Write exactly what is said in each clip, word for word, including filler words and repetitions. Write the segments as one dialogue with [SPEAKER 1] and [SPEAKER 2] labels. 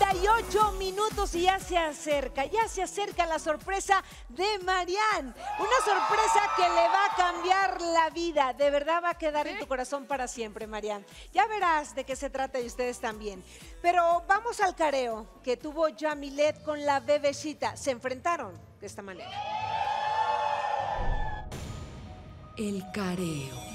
[SPEAKER 1] treinta y ocho minutos y ya se acerca, ya se acerca la sorpresa de Marianne. Una sorpresa que le va a cambiar la vida. De verdad va a quedar ¿Sí? en tu corazón para siempre, Marianne. Ya verás de qué se trata y ustedes también. Pero vamos al careo que tuvo Yamilet con la bebecita. Se enfrentaron de esta manera.
[SPEAKER 2] El careo.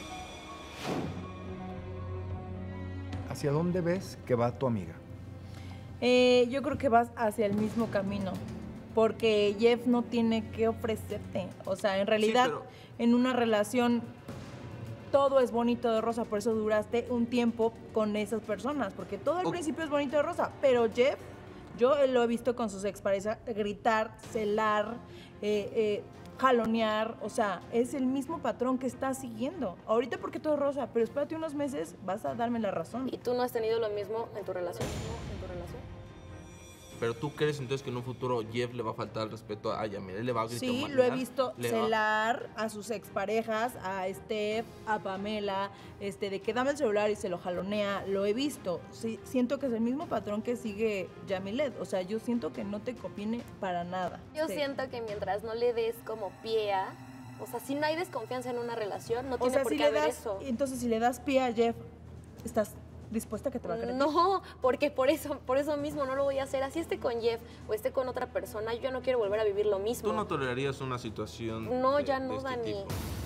[SPEAKER 3] ¿Hacia dónde ves que va tu amiga?
[SPEAKER 4] Eh, yo creo que vas hacia el mismo camino, porque Jeff no tiene que ofrecerte. O sea, en realidad, sí, pero... en una relación todo es bonito de rosa, por eso duraste un tiempo con esas personas, porque todo al okay. principio es bonito de rosa, pero Jeff, yo lo he visto con sus exparejas gritar, celar, eh, eh, jalonear, o sea, es el mismo patrón que estás siguiendo. Ahorita porque todo es rosa, pero espérate unos meses, vas a darme la razón.
[SPEAKER 5] ¿Y tú no has tenido lo mismo en tu relación? ¿En tu relación?
[SPEAKER 6] Pero tú crees entonces que en un futuro Jeff le va a faltar el respeto a Yamilet, le va a gritar.
[SPEAKER 4] Sí, lo he visto celar va... a sus exparejas, a Steph, a Pamela, este, de que dame el celular y se lo jalonea, lo he visto. Sí, siento que es el mismo patrón que sigue Yamilet, o sea, yo siento que no te conviene para nada.
[SPEAKER 5] Yo
[SPEAKER 4] sí.
[SPEAKER 5] siento que mientras no le des como pie a, o sea, si no hay desconfianza en una relación, no
[SPEAKER 4] o
[SPEAKER 5] tiene
[SPEAKER 4] sea,
[SPEAKER 5] por
[SPEAKER 4] si
[SPEAKER 5] qué
[SPEAKER 4] le
[SPEAKER 5] haber
[SPEAKER 4] das,
[SPEAKER 5] eso.
[SPEAKER 4] Entonces, si le das pie a Jeff, estás dispuesta a que te va a creer.
[SPEAKER 5] No, porque por eso, por eso mismo no lo voy a hacer. Así esté con Jeff o esté con otra persona, yo ya no quiero volver a vivir lo mismo.
[SPEAKER 6] ¿Tú no tolerarías una situación
[SPEAKER 5] No,
[SPEAKER 6] de,
[SPEAKER 5] ya no,
[SPEAKER 6] de este
[SPEAKER 5] Dani.
[SPEAKER 6] tipo?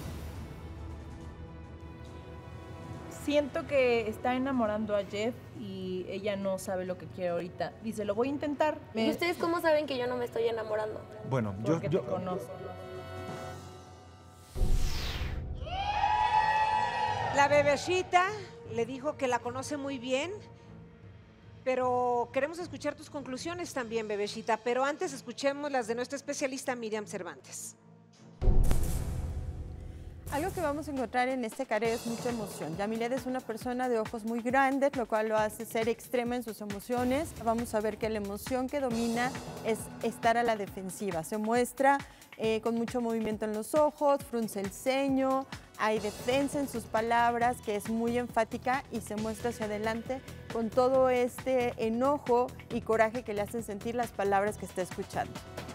[SPEAKER 4] Siento que está enamorando a Jeff y ella no sabe lo que quiere ahorita. Dice, lo voy a intentar.
[SPEAKER 5] ¿Y ustedes cómo saben que yo no me estoy enamorando?
[SPEAKER 3] Bueno,
[SPEAKER 4] Porque
[SPEAKER 3] yo... yo...
[SPEAKER 4] te conozco.
[SPEAKER 1] La bebecita le dijo que la conoce muy bien, pero queremos escuchar tus conclusiones también, bebecita. Pero antes escuchemos las de nuestra especialista Miriam Cervantes.
[SPEAKER 7] Algo que vamos a encontrar en este careo es mucha emoción. Yamilet es una persona de ojos muy grandes, lo cual lo hace ser extrema en sus emociones. Vamos a ver que la emoción que domina es estar a la defensiva. Se muestra eh, con mucho movimiento en los ojos, frunce el ceño, hay defensa en sus palabras, que es muy enfática y se muestra hacia adelante con todo este enojo y coraje que le hacen sentir las palabras que está escuchando.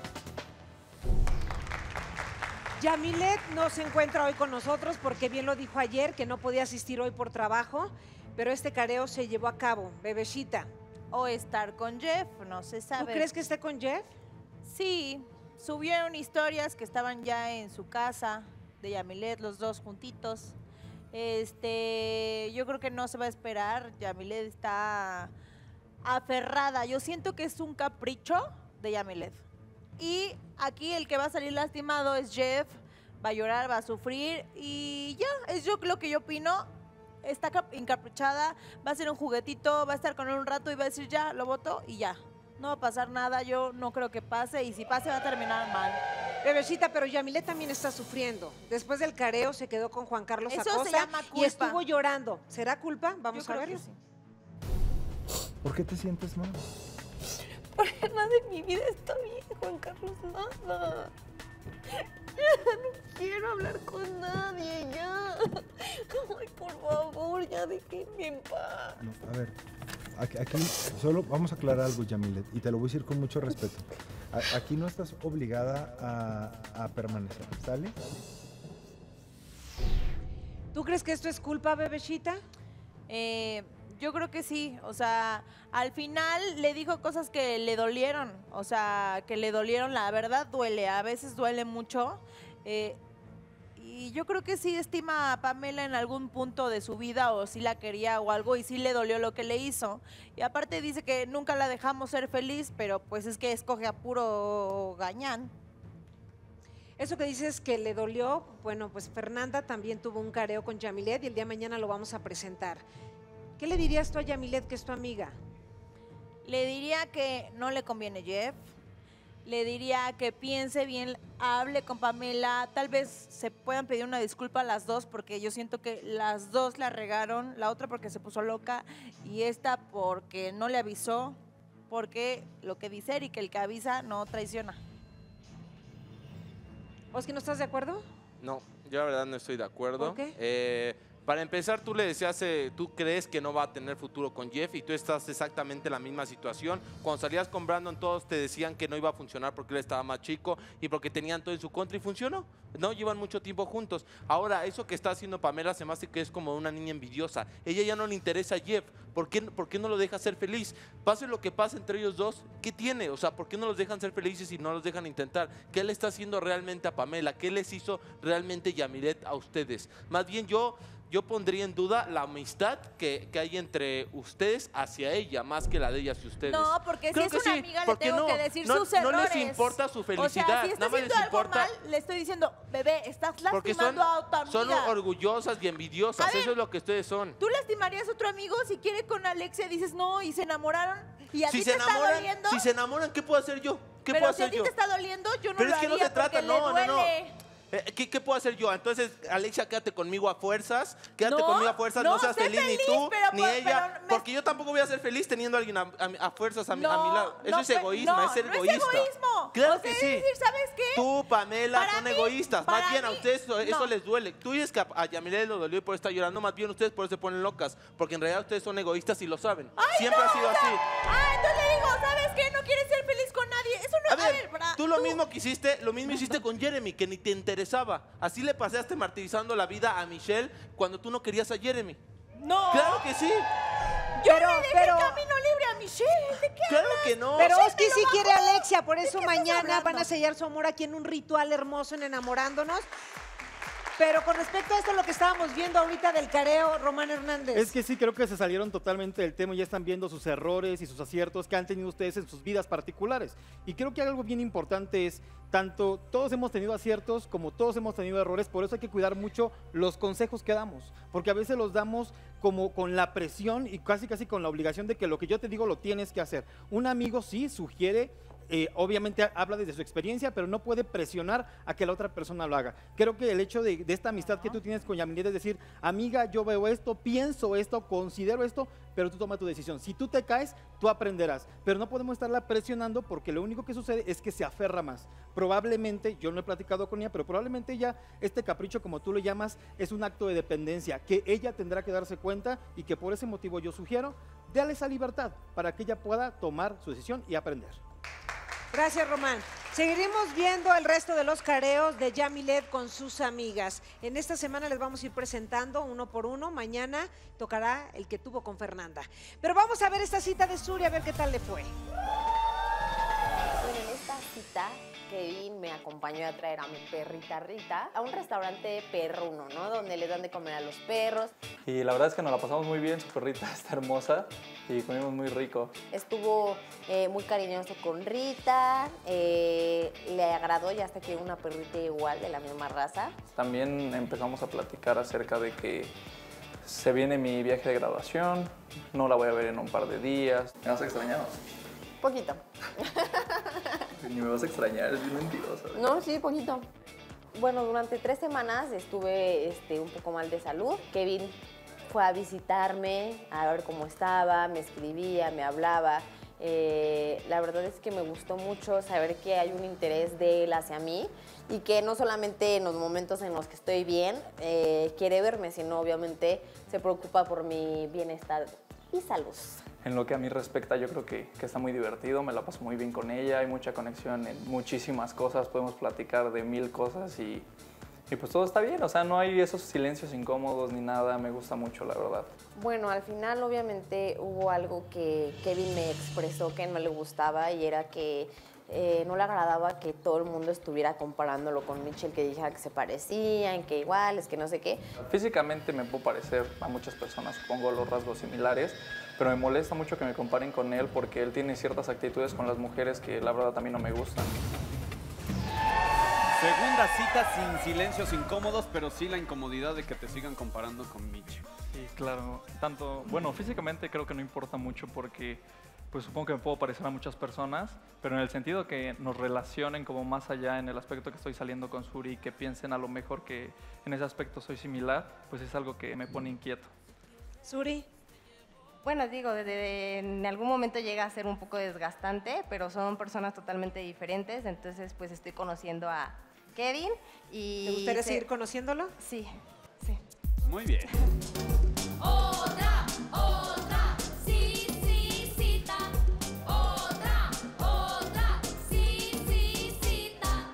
[SPEAKER 1] Yamilet no se encuentra hoy con nosotros porque bien lo dijo ayer que no podía asistir hoy por trabajo, pero este careo se llevó a cabo. Bebecita.
[SPEAKER 4] O estar con Jeff, no se sabe.
[SPEAKER 1] ¿Tú crees que esté con Jeff?
[SPEAKER 4] Sí, subieron historias que estaban ya en su casa de Yamilet, los dos juntitos. Este, yo creo que no se va a esperar. Yamilet está aferrada. Yo siento que es un capricho de Yamilet. Y aquí el que va a salir lastimado es Jeff, va a llorar, va a sufrir y ya, es yo lo que yo opino. Está encaprichada, va a ser un juguetito, va a estar con él un rato y va a decir ya, lo voto y ya. No va a pasar nada, yo no creo que pase y si pase va a terminar mal.
[SPEAKER 1] Bebecita, pero Yamilet también está sufriendo. Después del careo se quedó con Juan Carlos
[SPEAKER 4] Eso
[SPEAKER 1] Acosta
[SPEAKER 4] se llama culpa.
[SPEAKER 1] Y estuvo llorando. ¿Será culpa? Vamos
[SPEAKER 4] yo
[SPEAKER 1] a verlo.
[SPEAKER 4] Sí.
[SPEAKER 3] ¿Por qué te sientes mal?
[SPEAKER 5] Porque nada en mi vida está bien, Juan Carlos, nada. Ya no quiero hablar con nadie, ya. Ay, por favor, ya déjenme en paz.
[SPEAKER 3] No, a ver, aquí, aquí solo vamos a aclarar algo, Yamilet, y te lo voy a decir con mucho respeto. A, aquí no estás obligada a, a permanecer, ¿sale?
[SPEAKER 1] ¿Tú crees que esto es culpa, bebecita?
[SPEAKER 4] Eh... Yo creo que sí, o sea, al final le dijo cosas que le dolieron, o sea, que le dolieron, la verdad duele, a veces duele mucho. Eh, y yo creo que sí estima a Pamela en algún punto de su vida o sí la quería o algo y sí le dolió lo que le hizo. Y aparte dice que nunca la dejamos ser feliz, pero pues es que escoge a puro gañán.
[SPEAKER 1] Eso que dices que le dolió, bueno, pues Fernanda también tuvo un careo con Yamilet y el día de mañana lo vamos a presentar. ¿Qué le dirías tú a Yamilet, que es tu amiga?
[SPEAKER 4] Le diría que no le conviene Jeff, le diría que piense bien, hable con Pamela, tal vez se puedan pedir una disculpa a las dos porque yo siento que las dos la regaron, la otra porque se puso loca y esta porque no le avisó, porque lo que dice Eric, el que avisa no traiciona.
[SPEAKER 1] ¿Oski, no estás de acuerdo?
[SPEAKER 6] No, yo la verdad no estoy de acuerdo.
[SPEAKER 1] ¿Por qué?
[SPEAKER 6] Eh, Para empezar, tú le decías, eh, tú crees que no va a tener futuro con Jeff y tú estás exactamente en la misma situación. Cuando salías con Brandon, todos te decían que no iba a funcionar porque él estaba más chico y porque tenían todo en su contra y funcionó. No llevan mucho tiempo juntos. Ahora, eso que está haciendo Pamela se me hace que es como una niña envidiosa. Ella ya no le interesa a Jeff. ¿Por qué, ¿Por qué no lo deja ser feliz? Pase lo que pase entre ellos dos, ¿qué tiene? O sea, ¿por qué no los dejan ser felices y no los dejan intentar? ¿Qué le está haciendo realmente a Pamela? ¿Qué les hizo realmente Yamilet a ustedes? Más bien yo... Yo pondría en duda la amistad que, que hay entre ustedes hacia ella, más que la de ella hacia ustedes.
[SPEAKER 4] No, porque
[SPEAKER 6] Creo
[SPEAKER 4] si es
[SPEAKER 6] que
[SPEAKER 4] una
[SPEAKER 6] sí,
[SPEAKER 4] amiga le
[SPEAKER 6] porque
[SPEAKER 4] tengo
[SPEAKER 6] no,
[SPEAKER 4] que decir
[SPEAKER 6] no,
[SPEAKER 4] sus
[SPEAKER 6] no
[SPEAKER 4] errores.
[SPEAKER 6] les importa su felicidad,
[SPEAKER 4] O sea, si está
[SPEAKER 6] nada más
[SPEAKER 4] haciendo
[SPEAKER 6] les
[SPEAKER 4] algo
[SPEAKER 6] importa.
[SPEAKER 4] mal, le estoy diciendo, bebé, estás
[SPEAKER 6] Porque
[SPEAKER 4] lastimando
[SPEAKER 6] son,
[SPEAKER 4] a tu amiga.
[SPEAKER 6] son orgullosas y envidiosas,
[SPEAKER 4] A ver,
[SPEAKER 6] eso es lo que ustedes son.
[SPEAKER 4] ¿Tú lastimarías a otro amigo si quiere con Alexia? Dices no y se enamoraron y a
[SPEAKER 6] Si
[SPEAKER 4] ti
[SPEAKER 6] se
[SPEAKER 4] te está
[SPEAKER 6] enamoran,
[SPEAKER 4] doliendo.
[SPEAKER 6] si se enamoran, ¿qué puedo hacer yo? ¿Qué
[SPEAKER 4] Pero
[SPEAKER 6] puedo
[SPEAKER 4] si a
[SPEAKER 6] hacer
[SPEAKER 4] ti
[SPEAKER 6] yo?
[SPEAKER 4] te está doliendo, yo no
[SPEAKER 6] Pero
[SPEAKER 4] lo
[SPEAKER 6] es que no
[SPEAKER 4] haría
[SPEAKER 6] se trata,
[SPEAKER 4] porque
[SPEAKER 6] no,
[SPEAKER 4] le
[SPEAKER 6] no,
[SPEAKER 4] duele.
[SPEAKER 6] no. Eh, ¿Qué, ¿Qué puedo hacer yo? Entonces, Alexia, quédate conmigo a fuerzas. Quédate
[SPEAKER 4] No,
[SPEAKER 6] conmigo a fuerzas. No,
[SPEAKER 4] no,
[SPEAKER 6] seas
[SPEAKER 4] sé
[SPEAKER 6] feliz, ni
[SPEAKER 4] feliz,
[SPEAKER 6] tú,
[SPEAKER 4] pero
[SPEAKER 6] ni
[SPEAKER 4] por-
[SPEAKER 6] ella.
[SPEAKER 4] pero me-
[SPEAKER 6] Porque yo tampoco voy a ser feliz teniendo a alguien a, a- a fuerzas a mi, a mi
[SPEAKER 4] No,
[SPEAKER 6] lado. Eso
[SPEAKER 4] no,
[SPEAKER 6] es
[SPEAKER 4] pe-
[SPEAKER 6] egoísmo,
[SPEAKER 4] no,
[SPEAKER 6] es ser
[SPEAKER 4] no es
[SPEAKER 6] egoísta.
[SPEAKER 4] egoísmo.
[SPEAKER 6] Claro
[SPEAKER 4] O sea,
[SPEAKER 6] que
[SPEAKER 4] es
[SPEAKER 6] sí.
[SPEAKER 4] decir, ¿sabes qué?
[SPEAKER 6] Tú, Pamela,
[SPEAKER 4] Para
[SPEAKER 6] son
[SPEAKER 4] mí-
[SPEAKER 6] egoístas.
[SPEAKER 4] para
[SPEAKER 6] Más bien a
[SPEAKER 4] mí,
[SPEAKER 6] ustedes eso, eso
[SPEAKER 4] no.
[SPEAKER 6] les duele. Tú dices que a, a Yamilet lo dolió y por eso está llorando. Más bien ustedes por eso se ponen locas. Porque en realidad ustedes son egoístas y lo saben.
[SPEAKER 4] Ay,
[SPEAKER 6] Siempre
[SPEAKER 4] no,
[SPEAKER 6] ha sido
[SPEAKER 4] o sea,
[SPEAKER 6] así.
[SPEAKER 4] Ah, entonces le digo, ¿sabes qué? No quieres ser feliz con nadie. Eso no
[SPEAKER 6] A ver,
[SPEAKER 4] Bra-
[SPEAKER 6] tú lo mismo que hiciste, lo mismo hiciste con Jeremy, que ni te interesaba. Así le pasaste martirizando la vida a Michelle cuando tú no querías a Jeremy.
[SPEAKER 4] No.
[SPEAKER 6] Claro que sí.
[SPEAKER 4] Yo
[SPEAKER 1] Pero-
[SPEAKER 4] le dejé
[SPEAKER 1] pero-
[SPEAKER 4] camino libre a Michelle. ¿De qué
[SPEAKER 6] Claro
[SPEAKER 4] hablas?
[SPEAKER 6] que no.
[SPEAKER 1] Pero
[SPEAKER 4] Sí,
[SPEAKER 1] Oski
[SPEAKER 4] me lo
[SPEAKER 1] sí
[SPEAKER 4] bajó.
[SPEAKER 1] quiere a Alexia, por
[SPEAKER 4] ¿De
[SPEAKER 1] eso
[SPEAKER 4] qué estás
[SPEAKER 1] mañana
[SPEAKER 4] hablando?
[SPEAKER 1] van a sellar su amor aquí en un ritual hermoso en Enamorándonos. Pero con respecto a esto, lo que estábamos viendo ahorita del careo, Román Hernández.
[SPEAKER 8] Es que sí, creo que se salieron totalmente del tema y ya están viendo sus errores y sus aciertos que han tenido ustedes en sus vidas particulares. Y creo que algo bien importante es, tanto todos hemos tenido aciertos como todos hemos tenido errores, por eso hay que cuidar mucho los consejos que damos, porque a veces los damos como con la presión y casi casi con la obligación de que lo que yo te digo lo tienes que hacer. Un amigo sí sugiere, eh, obviamente habla desde su experiencia, pero no puede presionar a que la otra persona lo haga. Creo que el hecho de, de esta amistad que tú tienes con Yamilet es decir, amiga, yo veo esto, pienso esto, considero esto, pero tú toma tu decisión. Si tú te caes, tú aprenderás, pero no podemos estarla presionando porque lo único que sucede es que se aferra más. Probablemente, yo no he platicado con ella, pero probablemente ella, este capricho como tú lo llamas, es un acto de dependencia que ella tendrá que darse cuenta y que por ese motivo yo sugiero, dale esa libertad para que ella pueda tomar su decisión y aprender.
[SPEAKER 1] Gracias, Román. Seguiremos viendo el resto de los careos de Yamilet con sus amigas. En esta semana les vamos a ir presentando uno por uno. Mañana tocará el que tuvo con Fernanda. Pero vamos a ver esta cita de Suri, a ver qué tal le fue.
[SPEAKER 5] Bueno, en esta cita, Kevin me acompañó a traer a mi perrita Rita a un restaurante perruno, ¿no? Donde les dan de comer a los perros.
[SPEAKER 9] Y la verdad es que nos la pasamos muy bien, su perrita está hermosa y comimos muy rico.
[SPEAKER 5] Estuvo eh, muy cariñoso con Rita, eh, le agradó, ya hasta que una perrita igual, de la misma raza.
[SPEAKER 9] También empezamos a platicar acerca de que se viene mi viaje de graduación, no la voy a ver en un par de días. ¿Me vas a extrañar?
[SPEAKER 5] Poquito.
[SPEAKER 9] Ni me vas a extrañar, es bien mentirosa.
[SPEAKER 5] No, sí, poquito. Bueno, durante tres semanas estuve este, un poco mal de salud. Kevin fue a visitarme, a ver cómo estaba, me escribía, me hablaba. Eh, la verdad es que me gustó mucho saber que hay un interés de él hacia mí y que no solamente en los momentos en los que estoy bien eh, quiere verme, sino obviamente se preocupa por mi bienestar y salud.
[SPEAKER 9] En lo que a mí respecta, yo creo que, que está muy divertido, me la paso muy bien con ella, hay mucha conexión en muchísimas cosas, podemos platicar de mil cosas y, y pues todo está bien, o sea, no hay esos silencios incómodos ni nada, me gusta mucho, la verdad.
[SPEAKER 5] Bueno, al final obviamente hubo algo que Kevin me expresó que no le gustaba y era que eh, no le agradaba que todo el mundo estuviera comparándolo con Michelle, que dijera que se parecían, que iguales, que no sé qué.
[SPEAKER 9] Físicamente me puedo parecer a muchas personas, supongo los rasgos similares, pero me molesta mucho que me comparen con él porque él tiene ciertas actitudes con las mujeres que la verdad a mí no me gustan.
[SPEAKER 10] Segunda cita sin silencios incómodos, pero sí la incomodidad de que te sigan comparando con Mitch.
[SPEAKER 9] Sí, claro. Tanto, bueno, físicamente creo que no importa mucho porque pues supongo que me puedo parecer a muchas personas, pero en el sentido que nos relacionen como más allá en el aspecto que estoy saliendo con Suri y que piensen a lo mejor que en ese aspecto soy similar, pues es algo que me pone inquieto.
[SPEAKER 1] Suri.
[SPEAKER 11] Bueno, digo, de, de, en algún momento llega a ser un poco desgastante, pero son personas totalmente diferentes, entonces pues estoy conociendo a Kevin y...
[SPEAKER 1] ¿Te gustaría
[SPEAKER 11] se-
[SPEAKER 1] seguir conociéndolo?
[SPEAKER 11] Sí, sí.
[SPEAKER 10] Muy bien.
[SPEAKER 2] Otra, otra, sí, sí, cita. Otra, otra, sí, sí, cita.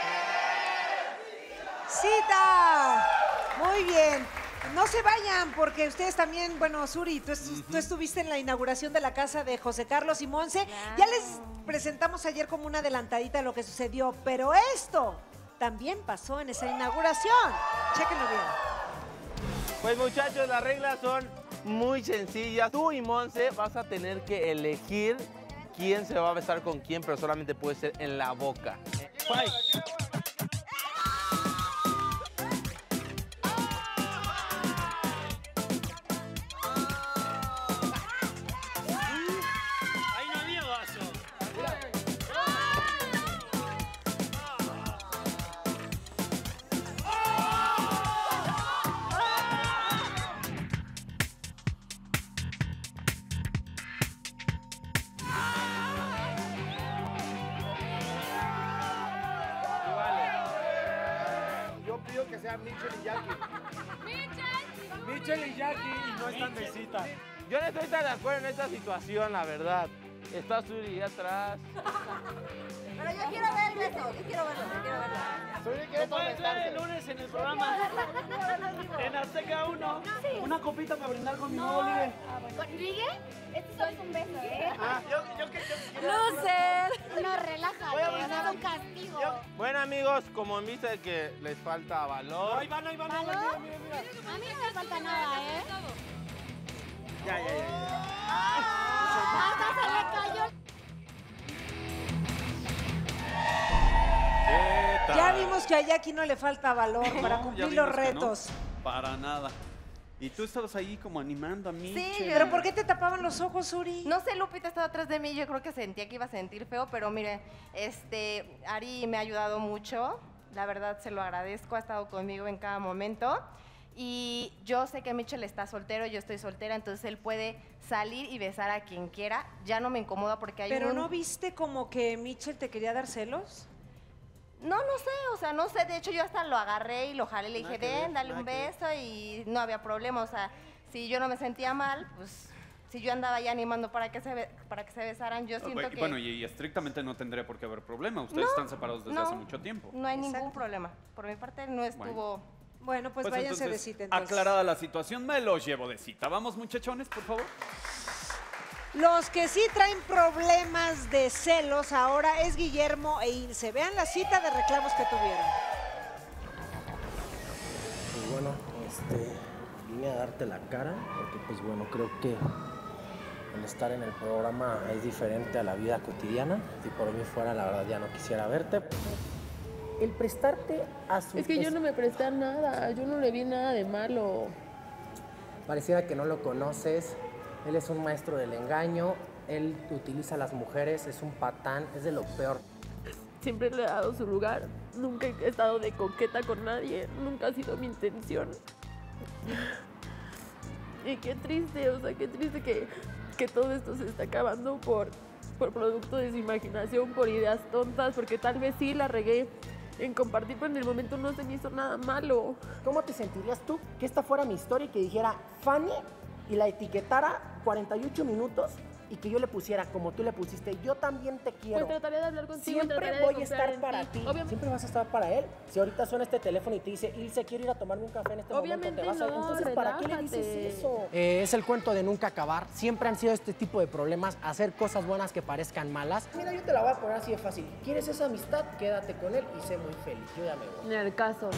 [SPEAKER 1] ¡Cita! Muy bien. No se vayan, porque ustedes también, bueno, Suri, tú, estu-
[SPEAKER 10] Ujú.
[SPEAKER 1] tú estuviste en la inauguración de la casa de José Carlos y Monse. Ya les presentamos ayer como una adelantadita de lo que sucedió, pero esto también pasó en esa inauguración. Chéquenlo bien.
[SPEAKER 6] Pues muchachos, las reglas son muy sencillas. Tú y Monse vas a tener que elegir quién se va a besar con quién, pero solamente puede ser en la boca. Fight.
[SPEAKER 12] Ahí no había vaso.
[SPEAKER 13] Yo pido que sea Michelle y Jackie. Michelle y Jackie y no están de cita.
[SPEAKER 6] Yo no estoy tan de acuerdo en esta situación, la verdad. Está Suri atrás.
[SPEAKER 5] Pero yo quiero ver el beso, yo quiero verlo, yo quiero verlo.
[SPEAKER 12] Lo puedes ver el lunes en el programa. En Azteca uno. Una copita para brindar con mi nuevo ligue.
[SPEAKER 14] ¿Con ligue? Este solo es un beso, ¿eh?
[SPEAKER 12] Ah, yo, yo que yo
[SPEAKER 14] ¡Loser! No, relájate,
[SPEAKER 12] Voy a brindar.
[SPEAKER 14] es un castigo.
[SPEAKER 6] Bueno, amigos, como en vista de que les falta valor.
[SPEAKER 12] Ahí van, ahí van, ahí van, mira, mira, mira.
[SPEAKER 14] A mí no me falta nada, ¿eh?
[SPEAKER 12] Ya, ya, ya.
[SPEAKER 14] Hasta se le cayó.
[SPEAKER 10] ¿Qué tal?
[SPEAKER 1] Ya vimos que a Jackie no le falta valor para
[SPEAKER 10] No,
[SPEAKER 1] cumplir
[SPEAKER 10] ya
[SPEAKER 1] los
[SPEAKER 10] vimos que no.
[SPEAKER 1] retos.
[SPEAKER 10] Para nada. Y tú estabas ahí como animando a mí.
[SPEAKER 5] Sí,
[SPEAKER 1] ¿Pero por qué te tapaban los ojos, Suri?
[SPEAKER 5] No sé, Lupita estaba atrás de mí, yo creo que sentía que iba a sentir feo, pero mire, este, Ari me ha ayudado mucho, la verdad se lo agradezco, ha estado conmigo en cada momento. Y yo sé que Michelle está soltero, yo estoy soltera, entonces él puede salir y besar a quien quiera. Ya no me incomoda porque hay
[SPEAKER 1] ¿Pero
[SPEAKER 5] un...
[SPEAKER 1] no viste como que Mitchell te quería dar celos?
[SPEAKER 5] No, no sé, o sea, no sé. De hecho, yo hasta lo agarré y lo jalé, le
[SPEAKER 10] Nada
[SPEAKER 5] dije,
[SPEAKER 10] que ver,
[SPEAKER 5] ven, dale
[SPEAKER 10] nada
[SPEAKER 5] un
[SPEAKER 10] que ver.
[SPEAKER 5] beso y no había problema. O sea, si yo no me sentía mal, pues si yo andaba ya animando para que se, be- para que se besaran, yo siento
[SPEAKER 10] Bueno,
[SPEAKER 5] que
[SPEAKER 10] Bueno, y, y estrictamente no tendría por qué haber problema. Ustedes
[SPEAKER 5] No,
[SPEAKER 10] están separados desde
[SPEAKER 5] no.
[SPEAKER 10] hace mucho tiempo.
[SPEAKER 5] no hay ningún
[SPEAKER 1] Exacto.
[SPEAKER 5] problema. Por mi parte no estuvo...
[SPEAKER 1] Bueno, pues,
[SPEAKER 10] Pues
[SPEAKER 1] váyanse de
[SPEAKER 10] entonces,
[SPEAKER 1] cita entonces.
[SPEAKER 10] aclarada la situación, me los llevo de cita. Vamos, muchachones, por favor.
[SPEAKER 1] Los que sí traen problemas de celos ahora es Guillermo e Ilse. Vean la cita de reclamos que tuvieron.
[SPEAKER 15] Pues bueno, este, vine a darte la cara porque pues bueno, creo que el estar en el programa es diferente a la vida cotidiana. Si por mí fuera, la verdad ya no quisiera verte. El prestarte a su...
[SPEAKER 16] Es que yo no me presté a nada, yo no le vi nada de malo.
[SPEAKER 15] Pareciera que no lo conoces. Él es un maestro del engaño, él utiliza a las mujeres, es un patán, es de lo peor.
[SPEAKER 16] Siempre le he dado su lugar, nunca he estado de coqueta con nadie, nunca ha sido mi intención. Y qué triste, o sea, qué triste que, que todo esto se está acabando por, por producto de su imaginación, por ideas tontas, porque tal vez sí la regué en compartir, pero en el momento no se me hizo nada malo.
[SPEAKER 15] ¿Cómo te sentirías tú que esta fuera mi historia y que dijera Fanny y la etiquetara cuarenta y ocho minutos y que yo le pusiera como tú le pusiste, yo también te quiero?
[SPEAKER 16] Pues trataré de hablar contigo,
[SPEAKER 15] Siempre
[SPEAKER 16] trataré de
[SPEAKER 15] voy a
[SPEAKER 16] confiar
[SPEAKER 15] estar
[SPEAKER 16] en
[SPEAKER 15] para
[SPEAKER 16] ti.
[SPEAKER 15] ti.
[SPEAKER 16] Obviamente-
[SPEAKER 15] Siempre vas a estar para él. Si ahorita suena este teléfono y te dice, Ilse, quiero ir a tomarme un café en este
[SPEAKER 16] Obviamente
[SPEAKER 15] momento, te vas a...
[SPEAKER 16] no,
[SPEAKER 15] Entonces, ¿para qué le dices
[SPEAKER 16] relájate.
[SPEAKER 15] eso? Eh, es el cuento de nunca acabar. Siempre han sido este tipo de problemas, hacer cosas buenas que parezcan malas. Mira, yo te la voy a poner así de fácil. ¿Quieres esa amistad? Quédate con él y sé muy feliz. Yo ya me voy.
[SPEAKER 16] Ni al caso.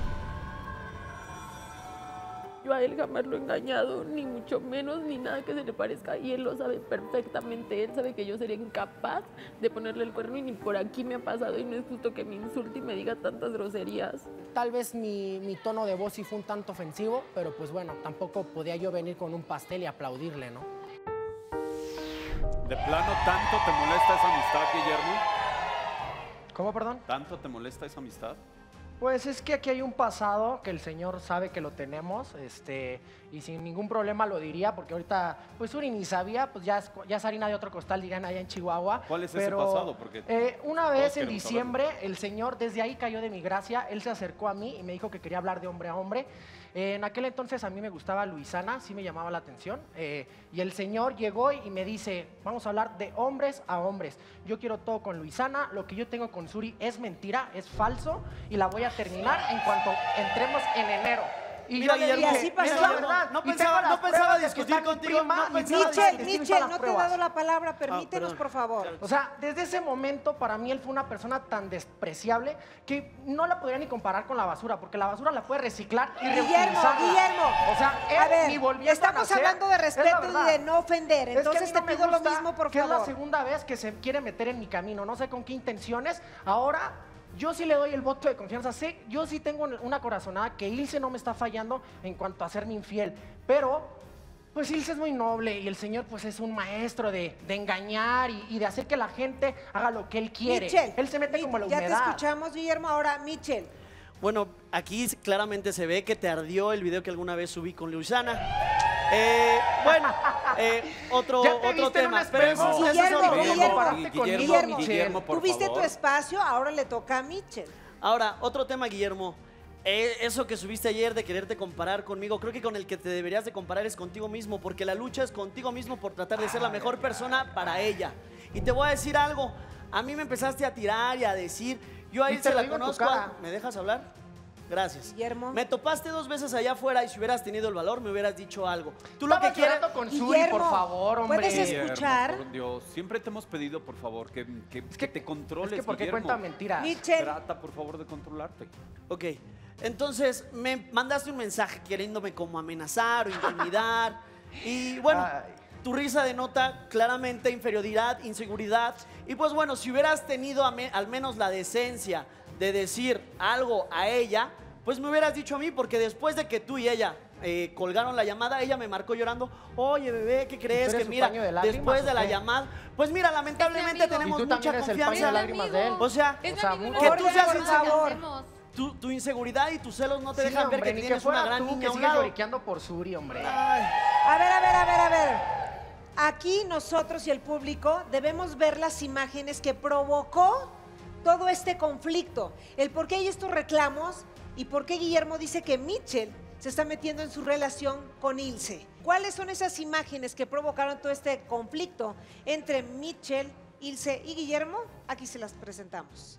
[SPEAKER 16] Yo a él jamás lo he engañado, ni mucho menos, ni nada que se le parezca. Y él lo sabe perfectamente. Él sabe que yo sería incapaz de ponerle el cuerno y ni por aquí me ha pasado. Y no es justo que me insulte y me diga tantas groserías.
[SPEAKER 15] Tal vez mi, mi tono de voz sí fue un tanto ofensivo, pero pues bueno, tampoco podía yo venir con un pastel y aplaudirle, ¿no?
[SPEAKER 10] ¿De plano tanto te molesta esa amistad, Guillermo?
[SPEAKER 15] ¿Cómo, perdón?
[SPEAKER 10] ¿Tanto te molesta esa amistad?
[SPEAKER 15] Pues es que aquí hay un pasado que el señor sabe que lo tenemos, este, y sin ningún problema lo diría, porque ahorita, pues Uri ni sabía, pues ya es, ya es harina de otro costal, digan allá en Chihuahua.
[SPEAKER 10] ¿Cuál es
[SPEAKER 15] pero,
[SPEAKER 10] ese pasado? Porque
[SPEAKER 15] eh, una
[SPEAKER 10] todos
[SPEAKER 15] vez en
[SPEAKER 10] queremos
[SPEAKER 15] diciembre, el señor desde ahí cayó de mi gracia, él se acercó a mí y me dijo que quería hablar de hombre a hombre. Eh, en aquel entonces a mí me gustaba Luisana, sí me llamaba la atención, eh, y el señor llegó y me dice, vamos a hablar de hombres a hombres. Yo quiero todo con Luisana, lo que yo tengo con Suri es mentira, es falso, y la voy a terminar en cuanto entremos en enero. Y
[SPEAKER 17] Mira,
[SPEAKER 15] yo le
[SPEAKER 17] Guillermo,
[SPEAKER 15] dije,
[SPEAKER 17] mira,
[SPEAKER 15] es la
[SPEAKER 17] Guillermo,
[SPEAKER 15] verdad.
[SPEAKER 17] no
[SPEAKER 15] Y tengo
[SPEAKER 17] pensaba-
[SPEAKER 15] las
[SPEAKER 17] no pensaba
[SPEAKER 15] pruebas de que
[SPEAKER 17] discutir
[SPEAKER 15] está mi
[SPEAKER 17] contigo,
[SPEAKER 15] prima,
[SPEAKER 17] no
[SPEAKER 15] y
[SPEAKER 17] pensaba
[SPEAKER 15] tengo las-
[SPEAKER 1] Michelle,
[SPEAKER 15] aquí están
[SPEAKER 1] Michelle,
[SPEAKER 15] las
[SPEAKER 1] no te he
[SPEAKER 15] pruebas.
[SPEAKER 1] dado la palabra, permítenos,
[SPEAKER 15] perdón.
[SPEAKER 1] por favor.
[SPEAKER 15] O sea, desde ese momento para mí él fue una persona tan despreciable que no la podría ni comparar con la basura, porque la basura la puede reciclar y
[SPEAKER 1] Guillermo,
[SPEAKER 15] reutilizarla.
[SPEAKER 1] Guillermo.
[SPEAKER 15] O sea, él
[SPEAKER 1] a ver,
[SPEAKER 15] ni volviendo a
[SPEAKER 1] estamos
[SPEAKER 15] nacer,
[SPEAKER 1] hablando de
[SPEAKER 15] es la
[SPEAKER 1] respeto y
[SPEAKER 15] verdad.
[SPEAKER 1] de no ofender.
[SPEAKER 15] Es que a
[SPEAKER 1] Entonces
[SPEAKER 15] mí
[SPEAKER 1] te
[SPEAKER 15] no me
[SPEAKER 1] pido lo
[SPEAKER 15] gusta
[SPEAKER 1] mismo, por
[SPEAKER 15] que es la
[SPEAKER 1] favor.
[SPEAKER 15] segunda vez que se quiere meter en mi camino. No sé con qué intenciones. Ahora yo sí le doy el voto de confianza. Sé, yo sí tengo una corazonada que Ilse no me está fallando en cuanto a serme infiel. Pero, pues Ilse es muy noble y el señor pues es un maestro de, de engañar y, y de hacer que la gente haga lo que él quiere.
[SPEAKER 1] Michelle,
[SPEAKER 15] él se mete como la
[SPEAKER 1] ya
[SPEAKER 15] humedad.
[SPEAKER 1] te escuchamos, Guillermo. Ahora, Michelle.
[SPEAKER 17] Bueno, aquí claramente se ve que te ardió el video que alguna vez subí con Luisana. Eh, bueno, eh, otro,
[SPEAKER 15] Ya te
[SPEAKER 17] otro
[SPEAKER 15] viste en un
[SPEAKER 17] tema. Pero
[SPEAKER 15] espejo.
[SPEAKER 17] eso, eso es
[SPEAKER 1] Guillermo,
[SPEAKER 17] otro
[SPEAKER 1] Guillermo,
[SPEAKER 17] tema.
[SPEAKER 1] comparaste
[SPEAKER 10] con
[SPEAKER 1] Guillermo,
[SPEAKER 10] Guillermo,
[SPEAKER 1] Michelle,
[SPEAKER 10] Guillermo, por
[SPEAKER 1] tuviste tu
[SPEAKER 10] favor.
[SPEAKER 1] espacio, ahora le toca a Michelle.
[SPEAKER 17] Ahora, otro tema, Guillermo. Eh, eso que subiste ayer de quererte comparar conmigo, creo que con el que te deberías de comparar es contigo mismo, porque la lucha es contigo mismo por tratar de ser la mejor persona para ella. Y te voy a decir algo, a mí me empezaste a tirar y a decir, yo a
[SPEAKER 15] Y
[SPEAKER 17] él
[SPEAKER 15] te
[SPEAKER 17] se
[SPEAKER 15] lo
[SPEAKER 17] la
[SPEAKER 15] digo en tu
[SPEAKER 17] conozco.
[SPEAKER 15] cara.
[SPEAKER 17] ¿Me dejas hablar? Gracias.
[SPEAKER 1] Guillermo.
[SPEAKER 17] Me topaste dos veces allá afuera y si hubieras tenido el valor me hubieras dicho algo. Tú lo
[SPEAKER 15] Estabas
[SPEAKER 17] que quieres...
[SPEAKER 15] llorando con Suri,
[SPEAKER 1] Guillermo,
[SPEAKER 15] por favor, hombre.
[SPEAKER 1] ¿puedes escuchar?
[SPEAKER 10] Guillermo, por Dios, siempre te hemos pedido, por favor, que, que, que te controles,
[SPEAKER 15] Es que porque
[SPEAKER 10] Guillermo.
[SPEAKER 15] cuenta mentiras.
[SPEAKER 1] Michelle.
[SPEAKER 10] Trata, por favor, de controlarte.
[SPEAKER 17] Ok, entonces me mandaste un mensaje queriéndome como amenazar o intimidar. Y bueno,
[SPEAKER 15] Ay.
[SPEAKER 17] tu risa denota claramente inferioridad, inseguridad. Y pues bueno, si hubieras tenido a me- al menos la decencia de decir algo a ella, pues me hubieras dicho a mí, porque después de que tú y ella eh, colgaron la llamada, ella me marcó llorando, oye bebé, ¿qué crees?
[SPEAKER 15] eres
[SPEAKER 17] Que
[SPEAKER 15] su
[SPEAKER 17] mira,
[SPEAKER 15] paño de lágrimas,
[SPEAKER 17] después de
[SPEAKER 15] o
[SPEAKER 17] la
[SPEAKER 15] qué?
[SPEAKER 17] llamada, pues mira, lamentablemente
[SPEAKER 14] Es mi amigo.
[SPEAKER 17] tenemos
[SPEAKER 15] ¿Y tú
[SPEAKER 17] mucha
[SPEAKER 15] también eres el paño
[SPEAKER 17] confianza.
[SPEAKER 15] de lágrimas de él?
[SPEAKER 17] O sea,
[SPEAKER 14] Es
[SPEAKER 15] O
[SPEAKER 14] mi
[SPEAKER 15] sea,
[SPEAKER 14] amigo,
[SPEAKER 15] muy-
[SPEAKER 14] no
[SPEAKER 17] que
[SPEAKER 14] lo
[SPEAKER 17] tú
[SPEAKER 14] voy a
[SPEAKER 17] seas
[SPEAKER 14] dejar,
[SPEAKER 17] inseguro.
[SPEAKER 14] hablemos.
[SPEAKER 17] Tu, tu inseguridad y tus celos no te
[SPEAKER 15] Sí,
[SPEAKER 17] dejan ver
[SPEAKER 15] hombre,
[SPEAKER 17] que
[SPEAKER 15] ni
[SPEAKER 17] tienes
[SPEAKER 15] fuera
[SPEAKER 17] una gran
[SPEAKER 15] tú
[SPEAKER 17] niña
[SPEAKER 15] que
[SPEAKER 17] a un
[SPEAKER 15] sigues
[SPEAKER 17] lado.
[SPEAKER 15] lloriqueando por Suri, hombre.
[SPEAKER 1] A ver, a ver, a ver, a ver. Aquí nosotros y el público debemos ver las imágenes que provocó todo este conflicto. El por qué hay estos reclamos y por qué Guillermo dice que Michelle se está metiendo en su relación con Ilse. ¿Cuáles son esas imágenes que provocaron todo este conflicto entre Michelle, Ilse y Guillermo? Aquí se las presentamos.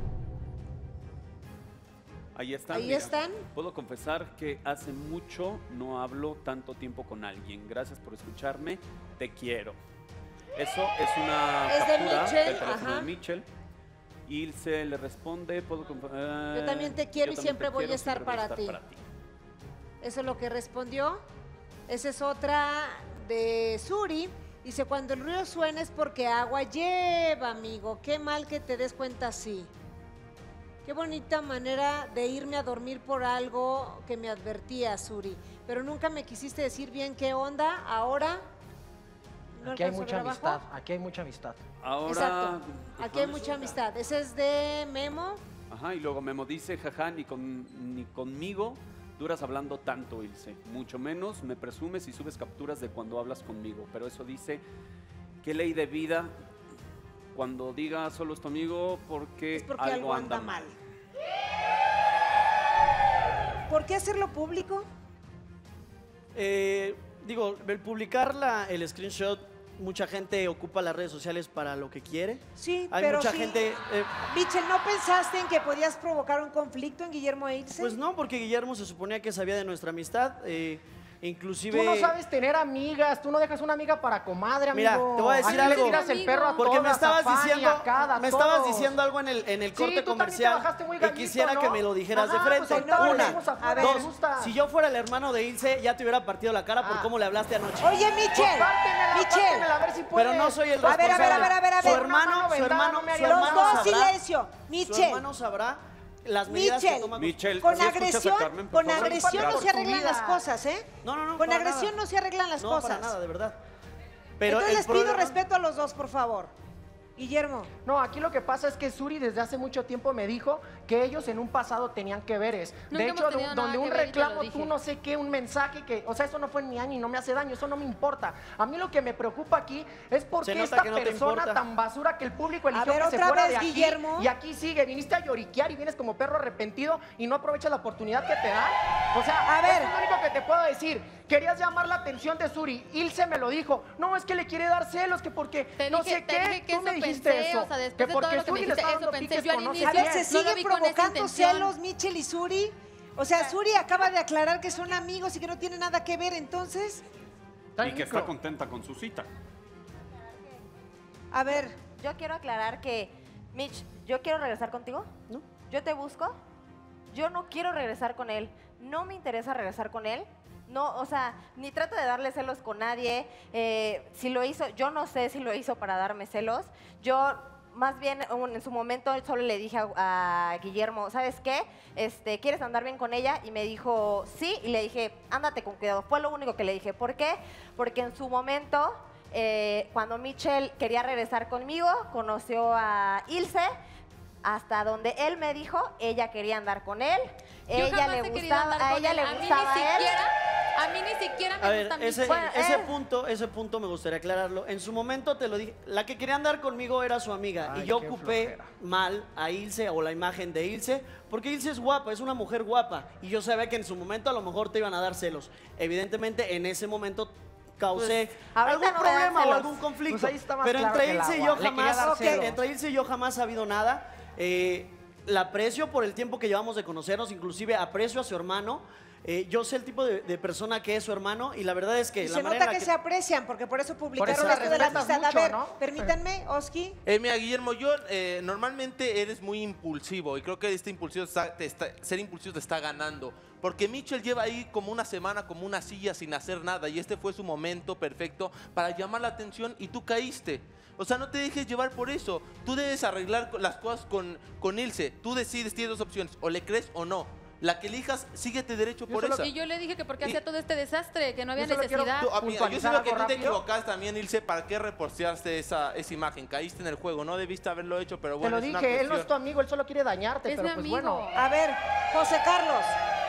[SPEAKER 10] Ahí están.
[SPEAKER 1] Ahí
[SPEAKER 10] mira.
[SPEAKER 1] están.
[SPEAKER 10] Puedo confesar que hace mucho no hablo tanto tiempo con alguien. Gracias por escucharme. Te quiero. Eso es una
[SPEAKER 1] Es de
[SPEAKER 10] captura
[SPEAKER 1] Michelle,
[SPEAKER 10] del teléfono
[SPEAKER 1] ajá.
[SPEAKER 10] de Michelle. Ilse le responde, puedo conf- eh,
[SPEAKER 1] Yo también te quiero
[SPEAKER 10] yo
[SPEAKER 1] y
[SPEAKER 10] también
[SPEAKER 1] siempre
[SPEAKER 10] te
[SPEAKER 1] voy a
[SPEAKER 10] quiero,
[SPEAKER 1] estar
[SPEAKER 10] siempre voy a
[SPEAKER 1] para
[SPEAKER 10] estar
[SPEAKER 1] ti. Eso es lo que respondió. Esa es otra de Suri. Dice, cuando el río suena es porque agua lleva, amigo. Qué mal que te des cuenta así. Qué bonita manera de irme a dormir por algo que me advertía, Suri. Pero nunca me quisiste decir bien qué onda. Ahora no
[SPEAKER 15] Aquí hay
[SPEAKER 1] alcanzo a
[SPEAKER 15] mucha
[SPEAKER 1] ver abajo.
[SPEAKER 15] amistad, aquí hay mucha amistad.
[SPEAKER 10] Ahora,
[SPEAKER 1] Exacto. Aquí hay
[SPEAKER 10] ajá.
[SPEAKER 1] mucha amistad. Ese es de Memo.
[SPEAKER 10] Ajá, y luego Memo dice, jaja, ni, con, ni conmigo duras hablando tanto, Ilse. Mucho menos me presumes y subes capturas de cuando hablas conmigo. Pero eso dice, qué ley de vida cuando diga solo es tu amigo porque,
[SPEAKER 1] Es porque algo anda mal. ¿Por qué hacerlo público?
[SPEAKER 17] Eh, digo, el publicar la- el screenshot, mucha gente ocupa las redes sociales para lo que quiere.
[SPEAKER 1] Sí,
[SPEAKER 17] Hay
[SPEAKER 1] pero
[SPEAKER 17] mucha
[SPEAKER 1] sí.
[SPEAKER 17] gente... eh,
[SPEAKER 1] Michelle, ¿no pensaste en que podías provocar un conflicto en Guillermo e Ilse?
[SPEAKER 17] pues no, porque Guillermo se suponía que sabía de nuestra amistad. eh, inclusive...
[SPEAKER 15] Tú no sabes tener amigas, tú no dejas una amiga para comadre, amigo.
[SPEAKER 17] Mira, te voy a decir
[SPEAKER 15] Aquí le
[SPEAKER 17] algo.
[SPEAKER 15] tiras el perro a
[SPEAKER 17] Porque me
[SPEAKER 15] todas,
[SPEAKER 17] estabas
[SPEAKER 15] a Fanny,
[SPEAKER 17] diciendo,
[SPEAKER 15] a Cada,
[SPEAKER 17] me
[SPEAKER 15] a
[SPEAKER 17] estabas
[SPEAKER 15] todos.
[SPEAKER 17] diciendo algo en el, en el
[SPEAKER 15] Sí,
[SPEAKER 17] corte
[SPEAKER 15] tú también te
[SPEAKER 17] comercial
[SPEAKER 15] bajaste muy
[SPEAKER 17] y
[SPEAKER 15] gallito,
[SPEAKER 17] quisiera
[SPEAKER 15] ¿no?
[SPEAKER 17] que me lo dijeras
[SPEAKER 15] Ajá,
[SPEAKER 17] de frente.
[SPEAKER 15] pues ahorita lo
[SPEAKER 17] Una,
[SPEAKER 15] decimos afuera,
[SPEAKER 17] dos,
[SPEAKER 15] me gusta.
[SPEAKER 17] si yo fuera el hermano de Ilse, ya te hubiera partido la cara por
[SPEAKER 15] Ah.
[SPEAKER 17] cómo le hablaste anoche.
[SPEAKER 1] Oye, Michelle,
[SPEAKER 15] Compártemela,
[SPEAKER 1] Michelle.
[SPEAKER 15] compártemela, a ver si puedes.
[SPEAKER 17] Pero no soy el
[SPEAKER 1] A ver, a ver, a ver, a ver, a
[SPEAKER 17] Su
[SPEAKER 1] ver.
[SPEAKER 17] hermano,
[SPEAKER 15] Una mano
[SPEAKER 17] su
[SPEAKER 15] vendada,
[SPEAKER 17] hermano,
[SPEAKER 15] no me
[SPEAKER 17] su
[SPEAKER 15] haría
[SPEAKER 1] Los
[SPEAKER 17] hermano
[SPEAKER 1] dos,
[SPEAKER 17] sabrá.
[SPEAKER 1] silencio.
[SPEAKER 17] Su
[SPEAKER 1] Michelle,
[SPEAKER 17] hermano sabrá las medidas que
[SPEAKER 1] Michelle,
[SPEAKER 17] toma.
[SPEAKER 10] Michelle,
[SPEAKER 1] con
[SPEAKER 10] ¿sí escuchas a
[SPEAKER 1] agresión,
[SPEAKER 10] Carmen, por
[SPEAKER 1] con
[SPEAKER 10] favor?
[SPEAKER 1] agresión no
[SPEAKER 15] Por
[SPEAKER 1] se
[SPEAKER 15] tu
[SPEAKER 1] arreglan
[SPEAKER 15] vida.
[SPEAKER 1] las cosas, ¿eh?
[SPEAKER 17] No, no, no.
[SPEAKER 1] Con
[SPEAKER 17] para
[SPEAKER 1] agresión
[SPEAKER 17] nada.
[SPEAKER 1] no se arreglan las
[SPEAKER 17] no,
[SPEAKER 1] cosas.
[SPEAKER 17] para nada, de verdad. Pero
[SPEAKER 1] Entonces
[SPEAKER 17] el
[SPEAKER 1] les pido
[SPEAKER 17] problema-
[SPEAKER 1] respeto a los dos, por favor. Guillermo.
[SPEAKER 18] No, aquí lo que pasa es que Suri desde hace mucho tiempo me dijo que ellos en un pasado tenían que veres.
[SPEAKER 16] Nunca
[SPEAKER 18] De
[SPEAKER 16] hemos
[SPEAKER 18] hecho,
[SPEAKER 16] tenido
[SPEAKER 18] do-
[SPEAKER 16] nada
[SPEAKER 18] donde
[SPEAKER 16] que
[SPEAKER 18] un
[SPEAKER 16] ver y te lo
[SPEAKER 18] reclamo,
[SPEAKER 16] dije.
[SPEAKER 18] tú no sé qué, un mensaje que, o sea, eso no fue en mi año y no me hace daño, eso no me importa. A mí lo que me preocupa aquí es por
[SPEAKER 17] Se
[SPEAKER 18] qué
[SPEAKER 17] nota
[SPEAKER 18] esta
[SPEAKER 17] que no te
[SPEAKER 18] persona
[SPEAKER 17] importa.
[SPEAKER 18] tan basura que el público eligió
[SPEAKER 1] ver,
[SPEAKER 18] que se
[SPEAKER 1] otra
[SPEAKER 18] fuera
[SPEAKER 1] vez,
[SPEAKER 18] de aquí,
[SPEAKER 1] Guillermo.
[SPEAKER 18] y aquí sigue, viniste a lloriquear y vienes como perro arrepentido y no aprovechas la oportunidad que te dan. O sea,
[SPEAKER 1] A ver.
[SPEAKER 18] eso es lo único que te puedo decir. Querías llamar la atención de Suri, Ilse me lo dijo. No, es que le quiere dar celos, que porque
[SPEAKER 16] Te
[SPEAKER 18] no
[SPEAKER 16] dije-
[SPEAKER 18] sé
[SPEAKER 16] te
[SPEAKER 18] qué,
[SPEAKER 16] dije que
[SPEAKER 18] tú me
[SPEAKER 16] eso
[SPEAKER 18] dijiste
[SPEAKER 16] pensé,
[SPEAKER 18] eso.
[SPEAKER 16] o sea, después
[SPEAKER 18] que
[SPEAKER 16] de todo
[SPEAKER 18] porque
[SPEAKER 16] lo que me
[SPEAKER 18] Suri le
[SPEAKER 16] dijiste,
[SPEAKER 18] está
[SPEAKER 16] eso
[SPEAKER 18] dando
[SPEAKER 16] pensé.
[SPEAKER 18] piques
[SPEAKER 16] Yo al
[SPEAKER 18] con no sé
[SPEAKER 16] inicio-
[SPEAKER 1] A ver,
[SPEAKER 18] quién.
[SPEAKER 1] ¿se
[SPEAKER 16] no lo
[SPEAKER 1] siguen
[SPEAKER 16] vi con esa
[SPEAKER 1] provocando
[SPEAKER 16] intención.
[SPEAKER 1] celos Michelle y Suri? O sea, Suri acaba de aclarar que son amigos y que no tienen nada que ver, entonces...
[SPEAKER 10] Y que está contenta con su cita.
[SPEAKER 1] A ver.
[SPEAKER 11] Yo quiero aclarar que, Mitch, ¿yo quiero regresar contigo?
[SPEAKER 17] No.
[SPEAKER 11] ¿Yo te busco? Yo no quiero regresar con él. No me interesa regresar con él. No, o sea, ni trato de darle celos con nadie. Eh, si lo hizo, yo no sé si lo hizo para darme celos. Yo, más bien, un- en su momento solo le dije a, a Guillermo, ¿sabes qué? Este, ¿quieres andar bien con ella? Y me dijo, sí. Y le dije, ándate con cuidado. Fue lo único que le dije. ¿Por qué? Porque en su momento... Eh, cuando Michelle quería regresar conmigo, conoció a Ilse, hasta donde él me dijo, ella quería andar con él,
[SPEAKER 16] Yo
[SPEAKER 11] ella
[SPEAKER 16] jamás
[SPEAKER 11] le
[SPEAKER 16] he querido
[SPEAKER 11] gustaba,
[SPEAKER 16] andar
[SPEAKER 11] a
[SPEAKER 16] con
[SPEAKER 11] ella
[SPEAKER 16] él.
[SPEAKER 11] le
[SPEAKER 16] A mí ni
[SPEAKER 11] gustaba él.
[SPEAKER 16] siquiera, a mí ni siquiera me
[SPEAKER 17] A ver,
[SPEAKER 16] gusta
[SPEAKER 17] ese,
[SPEAKER 16] Michelle.
[SPEAKER 17] ese
[SPEAKER 11] eh.
[SPEAKER 17] punto, ese punto me gustaría aclararlo. En su momento te lo dije, la que quería andar conmigo era su amiga
[SPEAKER 18] Ay,
[SPEAKER 17] y yo
[SPEAKER 18] qué
[SPEAKER 17] ocupé
[SPEAKER 18] flojera.
[SPEAKER 17] mal a Ilse o la imagen de Ilse porque Ilse es guapa, es una mujer guapa y yo sabía que en su momento a lo mejor te iban a dar celos. Evidentemente en ese momento causé
[SPEAKER 11] Pues, ahorita
[SPEAKER 17] algún
[SPEAKER 11] no me dan
[SPEAKER 17] problema o
[SPEAKER 11] celos.
[SPEAKER 17] algún conflicto.
[SPEAKER 18] Pues ahí está más
[SPEAKER 17] pero
[SPEAKER 18] claro
[SPEAKER 17] entre
[SPEAKER 18] que el
[SPEAKER 17] Ilse y
[SPEAKER 18] agua.
[SPEAKER 17] yo
[SPEAKER 18] Le quería
[SPEAKER 17] jamás,
[SPEAKER 18] dar
[SPEAKER 17] ok,
[SPEAKER 18] celos.
[SPEAKER 17] entre Ilse y yo jamás ha habido nada. Eh, la aprecio por el tiempo que llevamos de conocernos, inclusive aprecio a su hermano. Eh, yo sé el tipo de, de persona que es su hermano y la verdad es que
[SPEAKER 1] Y
[SPEAKER 17] la
[SPEAKER 1] se
[SPEAKER 17] manera
[SPEAKER 1] nota
[SPEAKER 17] en la
[SPEAKER 1] que, se aprecian, porque por eso publicaron
[SPEAKER 17] eso la
[SPEAKER 1] esto de la
[SPEAKER 17] respetas
[SPEAKER 1] amistad. A
[SPEAKER 17] mucho,
[SPEAKER 1] ver,
[SPEAKER 17] ¿no?
[SPEAKER 1] permítanme, Oski.
[SPEAKER 6] Eh, mira, Guillermo, yo eh, normalmente eres muy impulsivo y creo que este impulsivo está- te está- ser impulsivo te está ganando. Porque Michelle lleva ahí como una semana, como una silla sin hacer nada y este fue su momento perfecto para llamar la atención y tú caíste. O sea, no te dejes llevar por eso. Tú debes arreglar co- las cosas con, con Ilse. Tú decides, tienes dos opciones, o le crees o no. La que elijas, síguete derecho por esa.
[SPEAKER 16] Y yo le dije que porque
[SPEAKER 6] Y-
[SPEAKER 16] hacía todo este desastre, que no había
[SPEAKER 6] Yo solo quiero-
[SPEAKER 16] necesidad.
[SPEAKER 6] Tú, amiga, yo
[SPEAKER 18] puntualizar
[SPEAKER 6] siento que
[SPEAKER 18] algo
[SPEAKER 6] tú te
[SPEAKER 18] rápido.
[SPEAKER 6] equivocaste también, Ilse, ¿para qué reposteaste esa, esa imagen? Caíste en el juego, no debiste haberlo hecho, pero
[SPEAKER 18] Te
[SPEAKER 6] bueno,
[SPEAKER 18] lo
[SPEAKER 6] es una
[SPEAKER 18] dije, él no es
[SPEAKER 6] cuestión.
[SPEAKER 18] tu amigo, él solo quiere dañarte,
[SPEAKER 16] Es
[SPEAKER 18] pero
[SPEAKER 16] mi
[SPEAKER 18] pues
[SPEAKER 16] amigo.
[SPEAKER 18] bueno.
[SPEAKER 1] A ver, José Carlos.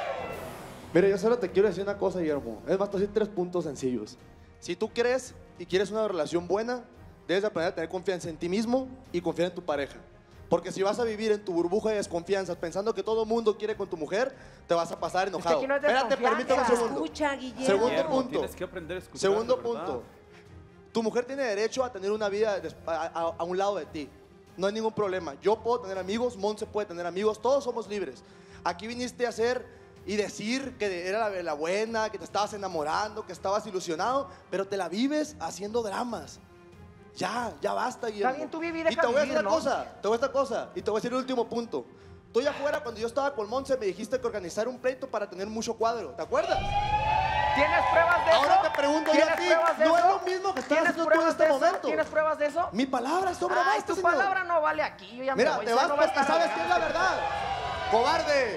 [SPEAKER 13] Mira, yo solo te quiero decir una cosa, Guillermo. Es más, te voy a decir tres puntos sencillos. Si tú crees y quieres una relación buena, debes aprender a tener confianza en ti mismo y confiar en tu pareja. Porque si vas a vivir en tu burbuja de desconfianza pensando que todo mundo quiere con tu mujer, te vas a pasar enojado.
[SPEAKER 18] aquí no es
[SPEAKER 13] Espérate,
[SPEAKER 18] desconfianza.
[SPEAKER 13] permítame un segundo.
[SPEAKER 1] Escucha, Guillermo.
[SPEAKER 13] Segundo
[SPEAKER 10] Guillermo,
[SPEAKER 13] punto.
[SPEAKER 10] tienes que aprender a escuchar,
[SPEAKER 13] Segundo
[SPEAKER 10] de verdad.
[SPEAKER 13] punto. Tu mujer tiene derecho a tener una vida des- a, a- a un lado de ti. No hay ningún problema. Yo puedo tener amigos, Monse puede tener amigos, todos somos libres. Aquí viniste a hacer y decir que era la, la buena, que te estabas enamorando, que estabas ilusionado, pero te la vives haciendo dramas. Ya, ya basta, Guillermo.
[SPEAKER 18] bien, tú vive y
[SPEAKER 13] Y
[SPEAKER 18] deja
[SPEAKER 13] te voy a decir
[SPEAKER 18] vivir,
[SPEAKER 13] una
[SPEAKER 18] ¿no?
[SPEAKER 13] cosa, te voy a decir una cosa, y te voy a decir el último punto. Tú allá afuera, cuando yo estaba con Monse, me dijiste que organizar un pleito para tener mucho cuadro, ¿te acuerdas?
[SPEAKER 18] ¿Tienes pruebas de eso?
[SPEAKER 13] Ahora te pregunto yo a
[SPEAKER 18] ¿Tienes
[SPEAKER 13] ti,
[SPEAKER 18] pruebas de
[SPEAKER 13] ¿no es
[SPEAKER 18] eso?
[SPEAKER 13] lo mismo que estás
[SPEAKER 18] ¿Tienes
[SPEAKER 13] haciendo tú en
[SPEAKER 18] pruebas
[SPEAKER 13] este
[SPEAKER 18] de eso?
[SPEAKER 13] momento?
[SPEAKER 18] ¿Tienes pruebas de eso?
[SPEAKER 13] Mi palabra sobra
[SPEAKER 18] Ay,
[SPEAKER 13] basta,
[SPEAKER 18] tu
[SPEAKER 13] señor.
[SPEAKER 18] palabra no vale aquí. Yo ya me
[SPEAKER 13] Mira,
[SPEAKER 18] voy.
[SPEAKER 13] te
[SPEAKER 18] o sea,
[SPEAKER 13] vas
[SPEAKER 18] no va a
[SPEAKER 13] porque
[SPEAKER 18] estar
[SPEAKER 13] sabes que es la
[SPEAKER 18] hablando.
[SPEAKER 13] verdad. Cobarde.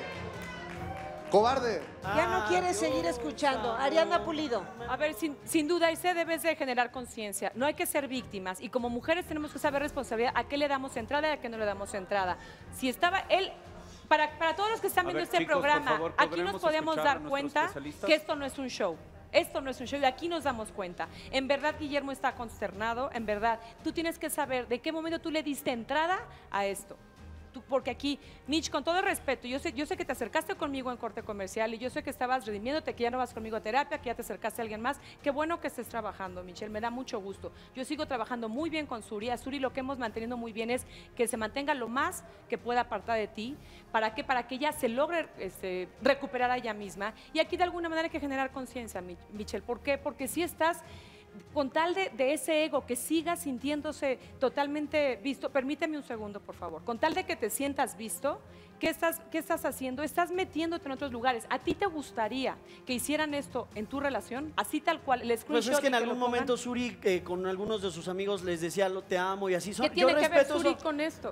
[SPEAKER 13] Cobarde.
[SPEAKER 1] Ya no quieres seguir escuchando. Ariana Pulido.
[SPEAKER 19] A ver, sin, sin duda, ese debes de generar conciencia. No hay que ser víctimas. Y como mujeres tenemos que saber responsabilidad a qué le damos entrada y a qué no le damos entrada. Si estaba él... Para, para todos los que están
[SPEAKER 10] A
[SPEAKER 19] viendo
[SPEAKER 10] ver,
[SPEAKER 19] este
[SPEAKER 10] chicos, por
[SPEAKER 19] programa,
[SPEAKER 10] favor,
[SPEAKER 19] aquí
[SPEAKER 10] ¿podremos
[SPEAKER 19] nos podemos
[SPEAKER 10] escuchar a
[SPEAKER 19] dar
[SPEAKER 10] nuestros
[SPEAKER 19] cuenta
[SPEAKER 10] especialistas?
[SPEAKER 19] que esto no es un show. Esto no es un show y aquí nos damos cuenta. En verdad, Guillermo está consternado. En verdad, tú tienes que saber de qué momento tú le diste entrada a esto. Tú- porque aquí, Mitch, con todo el respeto, yo sé, yo sé que te acercaste conmigo en corte comercial y yo sé que estabas redimiéndote, que ya no vas conmigo a terapia, que ya te acercaste a alguien más. Qué bueno que estés trabajando, Michelle, me da mucho gusto. Yo sigo trabajando muy bien con Suri. A Suri lo que hemos mantenido muy bien es que se mantenga lo más que pueda apartar de ti. ¿Para qué? Para que ella se logre este, recuperar a ella misma. Y aquí de alguna manera hay que generar conciencia, Mi- Michelle. ¿Por qué? Porque si estás... Con tal de, de ese ego que siga sintiéndose totalmente visto, permíteme un segundo, por favor. Con tal de que te sientas visto, ¿qué estás, qué estás haciendo? Estás metiéndote en otros lugares. ¿A ti te gustaría que hicieran esto en tu relación? Así tal cual, el
[SPEAKER 17] Pues
[SPEAKER 19] screenshot
[SPEAKER 17] es que en
[SPEAKER 19] y lo
[SPEAKER 17] algún
[SPEAKER 19] pongan.
[SPEAKER 17] momento Suri eh, con algunos de sus amigos les decía lo te amo y así.
[SPEAKER 19] ¿Qué
[SPEAKER 17] Yo
[SPEAKER 19] tiene que ver
[SPEAKER 17] respeto
[SPEAKER 19] Suri
[SPEAKER 17] eso.
[SPEAKER 19] con esto?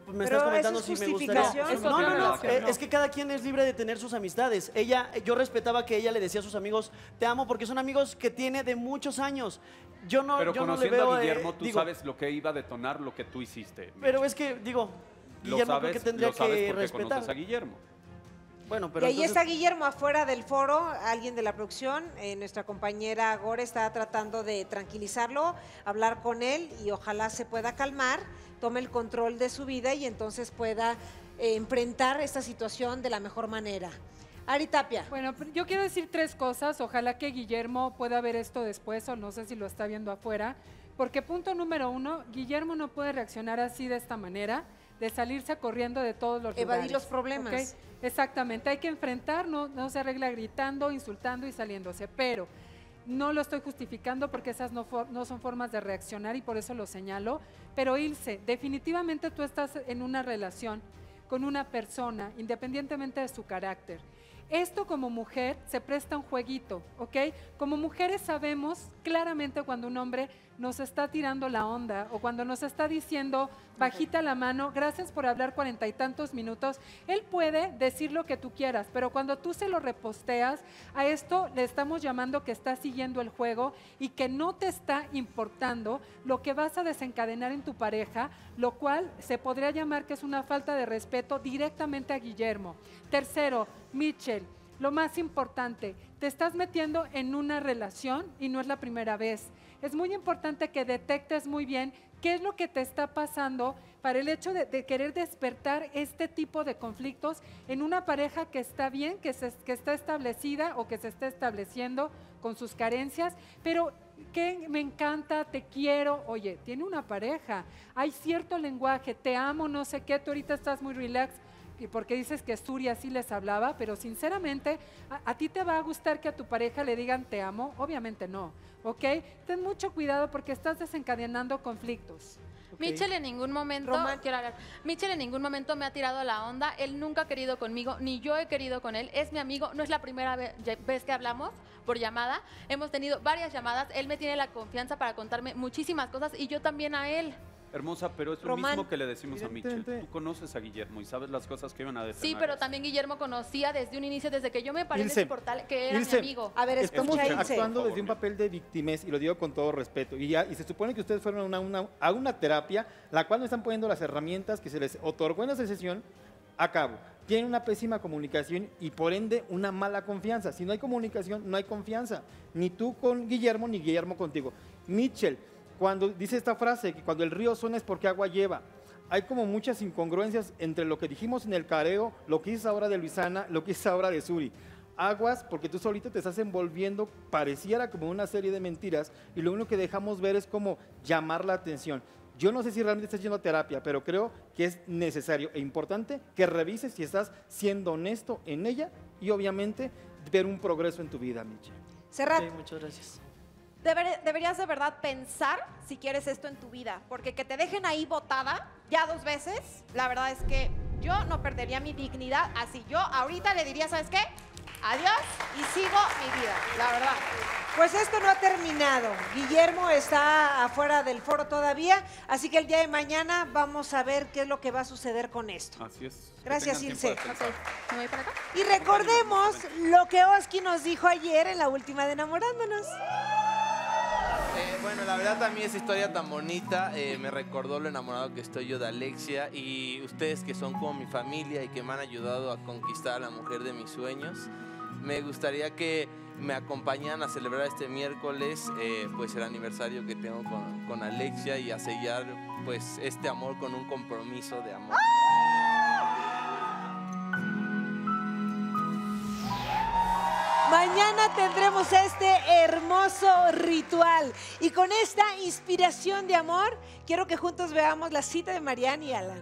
[SPEAKER 17] pues, me
[SPEAKER 1] Pero
[SPEAKER 17] estás comentando
[SPEAKER 1] eso es
[SPEAKER 17] si me gustaría.
[SPEAKER 1] justificación.
[SPEAKER 17] No, no, no,
[SPEAKER 9] Es
[SPEAKER 17] eh,
[SPEAKER 9] no.
[SPEAKER 17] es que cada quien es libre de tener sus amistades. Ella, yo respetaba que ella le decía a sus amigos, te amo, porque son amigos que tiene de muchos años. Yo no,
[SPEAKER 10] Pero
[SPEAKER 17] yo no le
[SPEAKER 10] conociendo
[SPEAKER 17] veo,
[SPEAKER 10] a
[SPEAKER 17] eh,
[SPEAKER 10] Guillermo, tú
[SPEAKER 17] digo,
[SPEAKER 10] sabes lo que iba a detonar lo que tú hiciste.
[SPEAKER 17] pero es que, digo,
[SPEAKER 10] Lo
[SPEAKER 17] Guillermo
[SPEAKER 10] sabes,
[SPEAKER 17] creo que tendría
[SPEAKER 10] lo sabes
[SPEAKER 17] que
[SPEAKER 10] porque
[SPEAKER 17] respetar.
[SPEAKER 10] conoces a Guillermo.
[SPEAKER 17] Bueno,
[SPEAKER 1] Y
[SPEAKER 17] pero
[SPEAKER 1] ahí
[SPEAKER 17] entonces-
[SPEAKER 1] está Guillermo afuera del foro, alguien de la producción, eh, nuestra compañera Gore está tratando de tranquilizarlo, hablar con él y ojalá se pueda calmar, tome el control de su vida y entonces pueda eh, enfrentar esta situación de la mejor manera. Ari Tapia.
[SPEAKER 20] Bueno, pero yo quiero decir tres cosas. Ojalá que Guillermo pueda ver esto después o no sé si lo está viendo afuera. Porque punto número uno, Guillermo no puede reaccionar así de esta manera, de salirse corriendo de todos los
[SPEAKER 1] Evadir
[SPEAKER 20] lugares,
[SPEAKER 1] los problemas.
[SPEAKER 20] ¿ok? Exactamente, hay que enfrentar, no, no se arregla gritando, insultando y saliéndose. Pero no lo estoy justificando porque esas no, for- no son formas de reaccionar y por eso lo señalo. Pero Ilse, definitivamente tú estás en una relación con una persona, independientemente de su carácter. Esto como mujer se presta un jueguito, ¿ok? Como mujeres sabemos claramente cuando un hombre nos está tirando la onda o cuando nos está diciendo bajita la mano, gracias por hablar cuarenta y tantos minutos. Él puede decir lo que tú quieras, pero cuando tú se lo reposteas, a esto le estamos llamando que está siguiendo el juego y que no te está importando lo que vas a desencadenar en tu pareja, lo cual se podría llamar que es una falta de respeto directamente a Guillermo. Tercero, Mitchell, lo más importante, te estás metiendo en una relación y no es la primera vez. Es muy importante que detectes muy bien qué es lo que te está pasando para el hecho de, de querer despertar este tipo de conflictos en una pareja que está bien, que, se, que está establecida o que se está estableciendo con sus carencias, pero que me encanta, te quiero, oye, tiene una pareja, hay cierto lenguaje, te amo, no sé qué, tú ahorita estás muy relax, y porque dices que Suri así les hablaba, pero sinceramente, a, a ti te va a gustar que a tu pareja le digan te amo? Obviamente no, ¿ok? Ten mucho cuidado porque estás desencadenando conflictos.
[SPEAKER 21] Mitchell en ningún momento,
[SPEAKER 1] Román.
[SPEAKER 21] quiero hablar, Mitchell en ningún momento me ha tirado la onda, él nunca ha querido conmigo, ni yo he querido con él, es mi amigo, no es la primera ve- vez que hablamos por llamada, hemos tenido varias llamadas, él me tiene la confianza para contarme muchísimas cosas y yo también a él.
[SPEAKER 10] Hermosa, pero es lo
[SPEAKER 21] Román.
[SPEAKER 10] mismo que le decimos a Michelle.
[SPEAKER 8] Evidentemente.
[SPEAKER 10] Tú conoces a Guillermo y sabes las cosas que iban a decir.
[SPEAKER 21] Sí, pero también Guillermo conocía desde un inicio, desde que yo me paré en
[SPEAKER 8] Ilse,
[SPEAKER 21] ese portal, que era
[SPEAKER 8] Ilse,
[SPEAKER 21] mi amigo.
[SPEAKER 1] A ver,
[SPEAKER 8] Estamos
[SPEAKER 1] escucha, Ilse.
[SPEAKER 8] actuando
[SPEAKER 10] Por
[SPEAKER 8] desde un
[SPEAKER 10] favor,
[SPEAKER 8] papel de victimez y lo digo con todo respeto. Y, ya, y se supone que ustedes fueron a una, una- a una terapia, la cual no están poniendo las herramientas que se les otorgó en esa sesión a cabo. Tienen una pésima comunicación y por ende una mala confianza. Si no hay comunicación, no hay confianza. Ni tú con Guillermo, ni Guillermo contigo. Mitchell, cuando dice esta frase, que cuando el río suena es porque agua lleva, hay como muchas incongruencias entre lo que dijimos en el careo, lo que dices ahora de Luisana, lo que dices ahora de Suri. Aguas, porque tú solito te estás envolviendo, pareciera como una serie de mentiras, y lo único que dejamos ver es como llamar la atención. Yo no sé si realmente estás yendo a terapia, pero creo que es necesario e importante que revises si estás siendo honesto en ella y obviamente ver un progreso en tu vida, Michi.
[SPEAKER 1] Serrat.
[SPEAKER 17] Ok, muchas gracias.
[SPEAKER 5] Deber- deberías de verdad pensar si quieres esto en tu vida, porque que te dejen ahí botada ya dos veces, la verdad es que yo no perdería mi dignidad, así yo ahorita le diría, ¿sabes qué? Adiós y sigo mi vida, la verdad.
[SPEAKER 1] Pues esto no ha terminado. Guillermo está afuera del foro todavía, así que el día de mañana vamos a ver qué es lo que va a suceder con esto.
[SPEAKER 10] Así es. Que
[SPEAKER 1] Gracias,
[SPEAKER 10] tengan
[SPEAKER 1] Ilse.
[SPEAKER 10] tiempo de pensar.
[SPEAKER 21] ¿Me voy para acá?
[SPEAKER 1] Y recordemos lo que Oski nos dijo ayer en la última de Enamorándonos.
[SPEAKER 6] Eh, bueno, la verdad a mí esa historia tan bonita eh, me recordó lo enamorado que estoy yo de Alexia y ustedes que son como mi familia y que me han ayudado a conquistar a la mujer de mis sueños. Me gustaría que me acompañan a celebrar este miércoles eh, pues el aniversario que tengo con, con Alexia y a sellar pues este amor con un compromiso de amor.
[SPEAKER 1] Mañana tendremos este hermoso ritual y con esta inspiración de amor quiero que juntos veamos la cita de Marianne y Alan.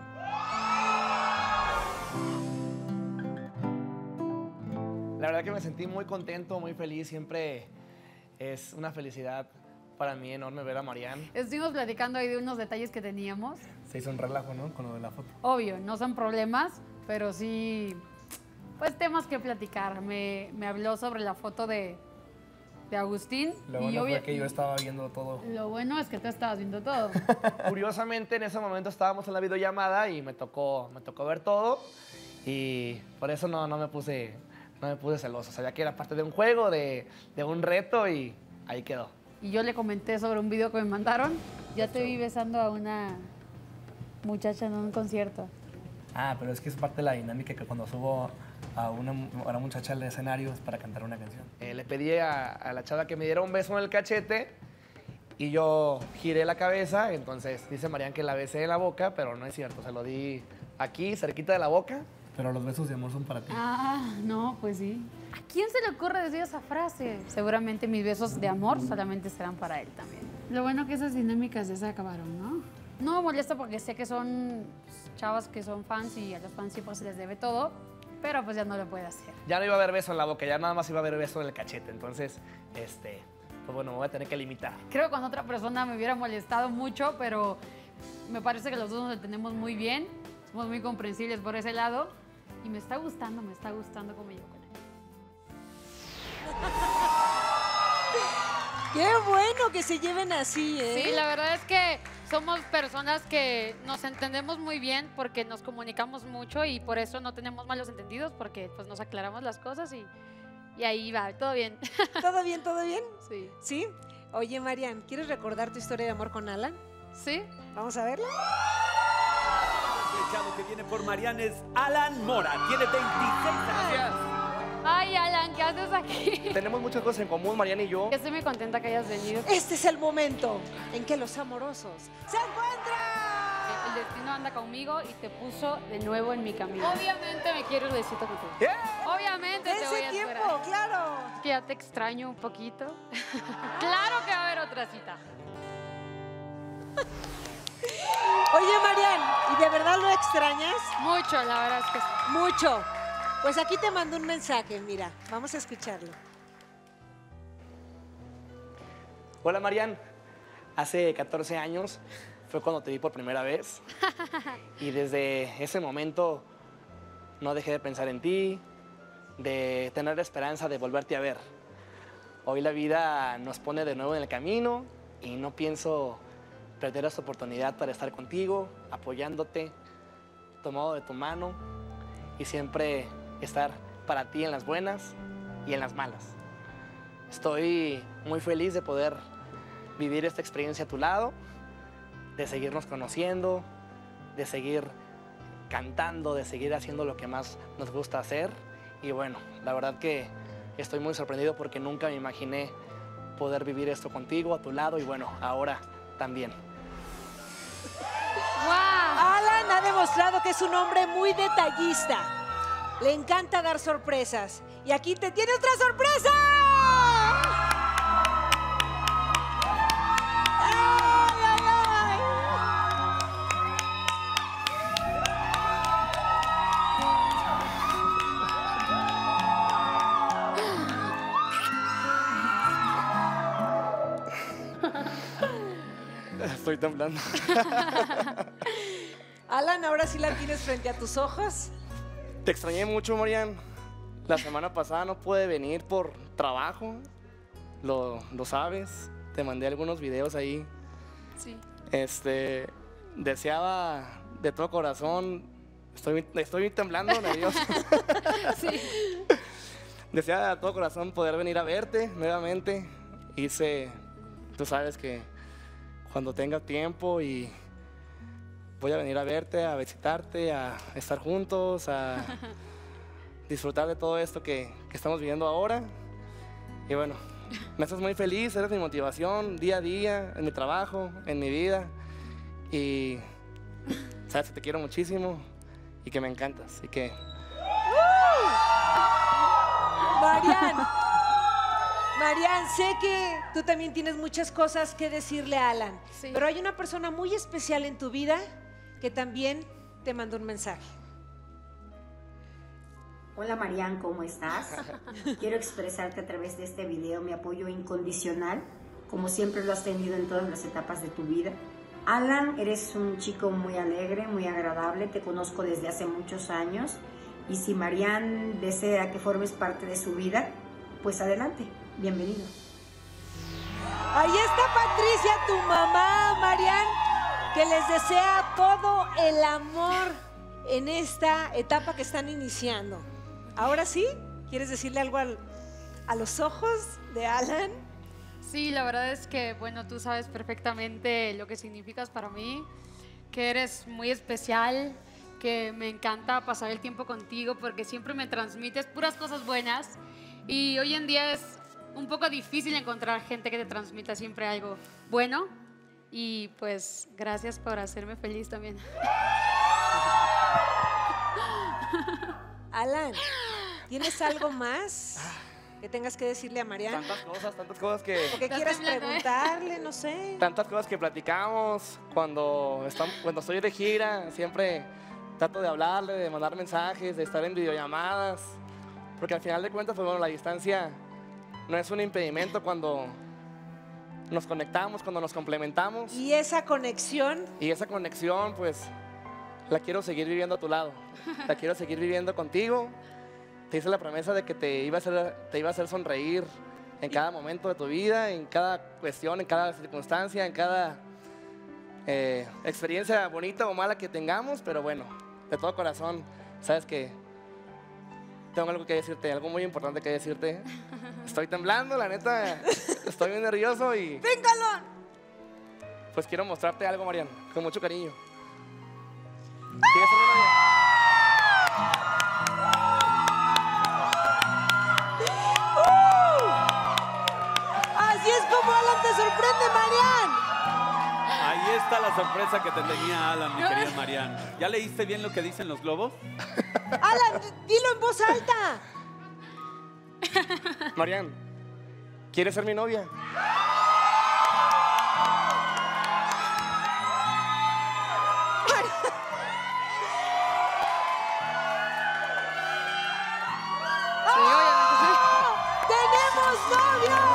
[SPEAKER 22] La verdad que me sentí muy contento, muy feliz. Siempre es una felicidad para mí enorme ver a Marianne.
[SPEAKER 23] Estuvimos platicando ahí de unos detalles que teníamos.
[SPEAKER 22] Se hizo un relajo, ¿no? Con lo de la foto.
[SPEAKER 23] Obvio, no son problemas, pero sí, pues temas que platicar. Me, me habló sobre la foto de, de Agustín.
[SPEAKER 22] Lo
[SPEAKER 23] y
[SPEAKER 22] bueno
[SPEAKER 23] obvia-
[SPEAKER 22] fue que yo estaba viendo todo.
[SPEAKER 23] Lo bueno es que tú estabas viendo todo.
[SPEAKER 22] Curiosamente, en ese momento estábamos en la videollamada y me tocó, me tocó ver todo. Y por eso no, no, me puse, no me puse celoso. Sabía que era parte de un juego, de, de un reto y ahí quedó.
[SPEAKER 23] Y yo le comenté sobre un video que me mandaron. Ya te vi besando a una muchacha en un concierto.
[SPEAKER 22] Ah, pero es que es parte de la dinámica que cuando subo a una, a una muchacha al escenario es para cantar una canción. Eh, le pedí a, a la chava que me diera un beso en el cachete y yo giré la cabeza. Entonces dice Marian que la besé en la boca, pero no es cierto. Se lo di aquí, cerquita de la boca. Pero los besos de amor son para ti.
[SPEAKER 23] Ah, no, pues sí. ¿A quién se le ocurre decir esa frase? Seguramente mis besos de amor solamente serán para él también. Lo bueno que esas dinámicas ya se acabaron, ¿no? No me molesta porque sé que son chavas que son fans y a los fans siempre se les debe todo, pero pues ya no lo puede hacer.
[SPEAKER 22] Ya no iba a haber beso en la boca, ya nada más iba a haber beso en el cachete. Entonces, este, pues bueno, me voy a tener que limitar.
[SPEAKER 23] Creo que con otra persona me hubiera molestado mucho, pero me parece que los dos nos entendemos muy bien, somos muy comprensibles por ese lado y me está gustando, me está gustando cómo yo con él.
[SPEAKER 1] Qué bueno que se lleven así, ¿eh?
[SPEAKER 21] Sí, la verdad es que somos personas que nos entendemos muy bien porque nos comunicamos mucho y por eso no tenemos malos entendidos porque pues nos aclaramos las cosas y, y ahí va, todo bien.
[SPEAKER 1] ¿Todo bien, todo bien?
[SPEAKER 21] Sí.
[SPEAKER 1] ¿Sí? Oye, Marian, ¿quieres recordar tu historia de amor con Alan?
[SPEAKER 21] Sí.
[SPEAKER 1] ¿Vamos a verla?
[SPEAKER 10] El chavo que viene por Marian es Alan Mora, tiene veintiséis años.
[SPEAKER 21] Ay, Alan, ¿qué haces aquí?
[SPEAKER 22] Tenemos muchas cosas en común, Marian y yo.
[SPEAKER 21] Estoy muy contenta que hayas venido.
[SPEAKER 1] Este es el momento en que los amorosos se encuentran.
[SPEAKER 21] El destino anda conmigo y te puso de nuevo en mi camino. Obviamente me quiero un besito contigo. Obviamente te
[SPEAKER 1] Ese
[SPEAKER 21] voy a
[SPEAKER 1] tiempo,
[SPEAKER 21] esperar.
[SPEAKER 1] claro.
[SPEAKER 21] Que ya te extraño un poquito. Claro que va a haber otra cita.
[SPEAKER 1] Oye, Marian, ¿y de verdad lo extrañas?
[SPEAKER 21] Mucho, la verdad es que sí.
[SPEAKER 1] Mucho. Pues aquí te mando un mensaje, mira, vamos a escucharlo.
[SPEAKER 22] Hola, Marian. Hace catorce años fue cuando te vi por primera vez. Y desde ese momento no dejé de pensar en ti, de tener la esperanza de volverte a ver. Hoy la vida nos pone de nuevo en el camino y no pienso perder esta oportunidad para estar contigo, apoyándote, tomado de tu mano y siempre estar para ti en las buenas y en las malas. Estoy muy feliz de poder vivir esta experiencia a tu lado, de seguirnos conociendo, de seguir cantando, de seguir haciendo lo que más nos gusta hacer. Y bueno, la verdad que estoy muy sorprendido porque nunca me imaginé poder vivir esto contigo, a tu lado, y bueno, ahora también.
[SPEAKER 1] ¡Wow! Alan ha demostrado que es un hombre muy detallista. Le encanta dar sorpresas. Y aquí te tiene otra sorpresa. ¡Ay, ay, ay!
[SPEAKER 22] Estoy temblando.
[SPEAKER 1] Alan, ahora sí la tienes frente a tus ojos.
[SPEAKER 22] Te extrañé mucho, Marian. La semana pasada no pude venir por trabajo. Lo, lo sabes. Te mandé algunos videos ahí.
[SPEAKER 21] Sí.
[SPEAKER 22] Este, deseaba de todo corazón. Estoy, estoy temblando, nervioso.
[SPEAKER 21] Sí.
[SPEAKER 22] Deseaba de todo corazón poder venir a verte nuevamente. Hice, tú sabes que cuando tenga tiempo y voy a venir a verte, a visitarte, a estar juntos, a disfrutar de todo esto que, que estamos viviendo ahora. Y bueno, me haces muy feliz, eres mi motivación día a día, en mi trabajo, en mi vida. Y sabes que te quiero muchísimo y que me encantas. Y que...
[SPEAKER 1] Marian, Marian, sé que tú también tienes muchas cosas que decirle a Alan,
[SPEAKER 21] Sí.
[SPEAKER 1] pero hay una persona muy especial en tu vida que también te mandó un mensaje.
[SPEAKER 3] Hola Marian, ¿cómo estás? Quiero expresarte a través de este video mi apoyo incondicional, como siempre lo has tenido en todas las etapas de tu vida. Alan, eres un chico muy alegre, muy agradable, te conozco desde hace muchos años y si Marian desea que formes parte de su vida, pues adelante, bienvenido.
[SPEAKER 1] Ahí está Patricia, tu mamá, Marian, que les desea todo el amor en esta etapa que están iniciando. Ahora sí, ¿quieres decirle algo al, a los ojos de Alan?
[SPEAKER 23] Sí, la verdad es que, bueno, tú sabes perfectamente lo que significas para mí, que eres muy especial, que me encanta pasar el tiempo contigo porque siempre me transmites puras cosas buenas y hoy en día es un poco difícil encontrar gente que te transmita siempre algo bueno y pues gracias por hacerme feliz también.
[SPEAKER 1] Alan, ¿tienes algo más que tengas que decirle a Marian?
[SPEAKER 22] Tantas cosas, tantas cosas que...
[SPEAKER 1] ¿O que quieras preguntarle? No sé.
[SPEAKER 22] Tantas cosas que platicamos cuando, estamos, cuando estoy de gira, siempre trato de hablarle, de mandar mensajes, de estar en videollamadas, porque al final de cuentas, pues bueno, la distancia no es un impedimento cuando nos conectamos, cuando nos complementamos.
[SPEAKER 1] ¿Y esa conexión?
[SPEAKER 22] Y esa conexión, pues, la quiero seguir viviendo a tu lado. La quiero seguir viviendo contigo. Te hice la promesa de que te iba a hacer, te iba a hacer sonreír en cada momento de tu vida, en cada cuestión, en cada circunstancia, en cada eh, experiencia bonita o mala que tengamos, pero bueno, de todo corazón, sabes que tengo algo que decirte, algo muy importante que decirte. Estoy temblando, la neta, estoy muy nervioso y...
[SPEAKER 1] ¡Véngalo!
[SPEAKER 22] Pues quiero mostrarte algo, Marian, con mucho cariño. ¿Quieres ser mi novia?
[SPEAKER 1] Así es como Alan te sorprende, Marian.
[SPEAKER 10] Ahí está la sorpresa que te tenía Alan, mi querida Marian. ¿Ya leíste bien lo que dicen los globos?
[SPEAKER 1] Alan, dilo en voz alta.
[SPEAKER 22] Marian, ¿quieres ser mi novia?
[SPEAKER 1] ¡Tenemos novios!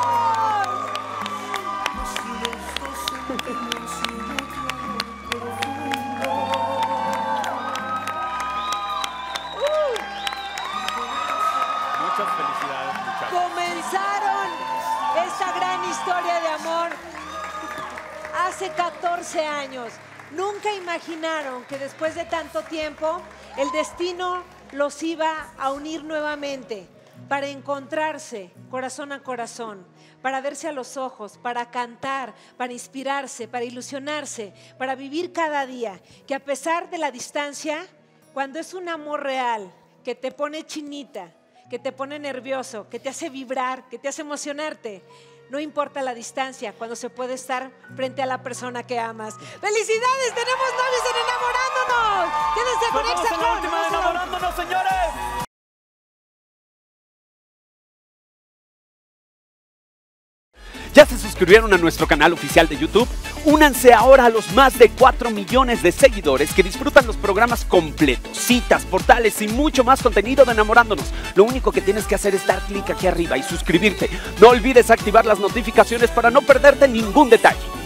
[SPEAKER 10] Muchas felicidades, muchachos.
[SPEAKER 1] Comenzaron esta gran historia de amor hace catorce años. Nunca imaginaron que después de tanto tiempo el destino los iba a unir nuevamente para encontrarse corazón a corazón, para verse a los ojos, para cantar, para inspirarse, para ilusionarse, para vivir cada día. Que a pesar de la distancia, cuando es un amor real, que te pone chinita, que te pone nervioso, que te hace vibrar, que te hace emocionarte, no importa la distancia, cuando se puede estar frente a la persona que amas. ¡Felicidades! ¡Tenemos novios en Enamorándonos! ¡Quédense con
[SPEAKER 10] ¡Nos vemos en la última de Enamorándonos, señores! ¿Ya se suscribieron a nuestro canal oficial de YouTube? Únanse ahora a los más de cuatro millones de seguidores que disfrutan los programas completos, citas, portales y mucho más contenido de Enamorándonos. Lo único que tienes que hacer es dar clic aquí arriba y suscribirte. No olvides activar las notificaciones para no perderte ningún detalle.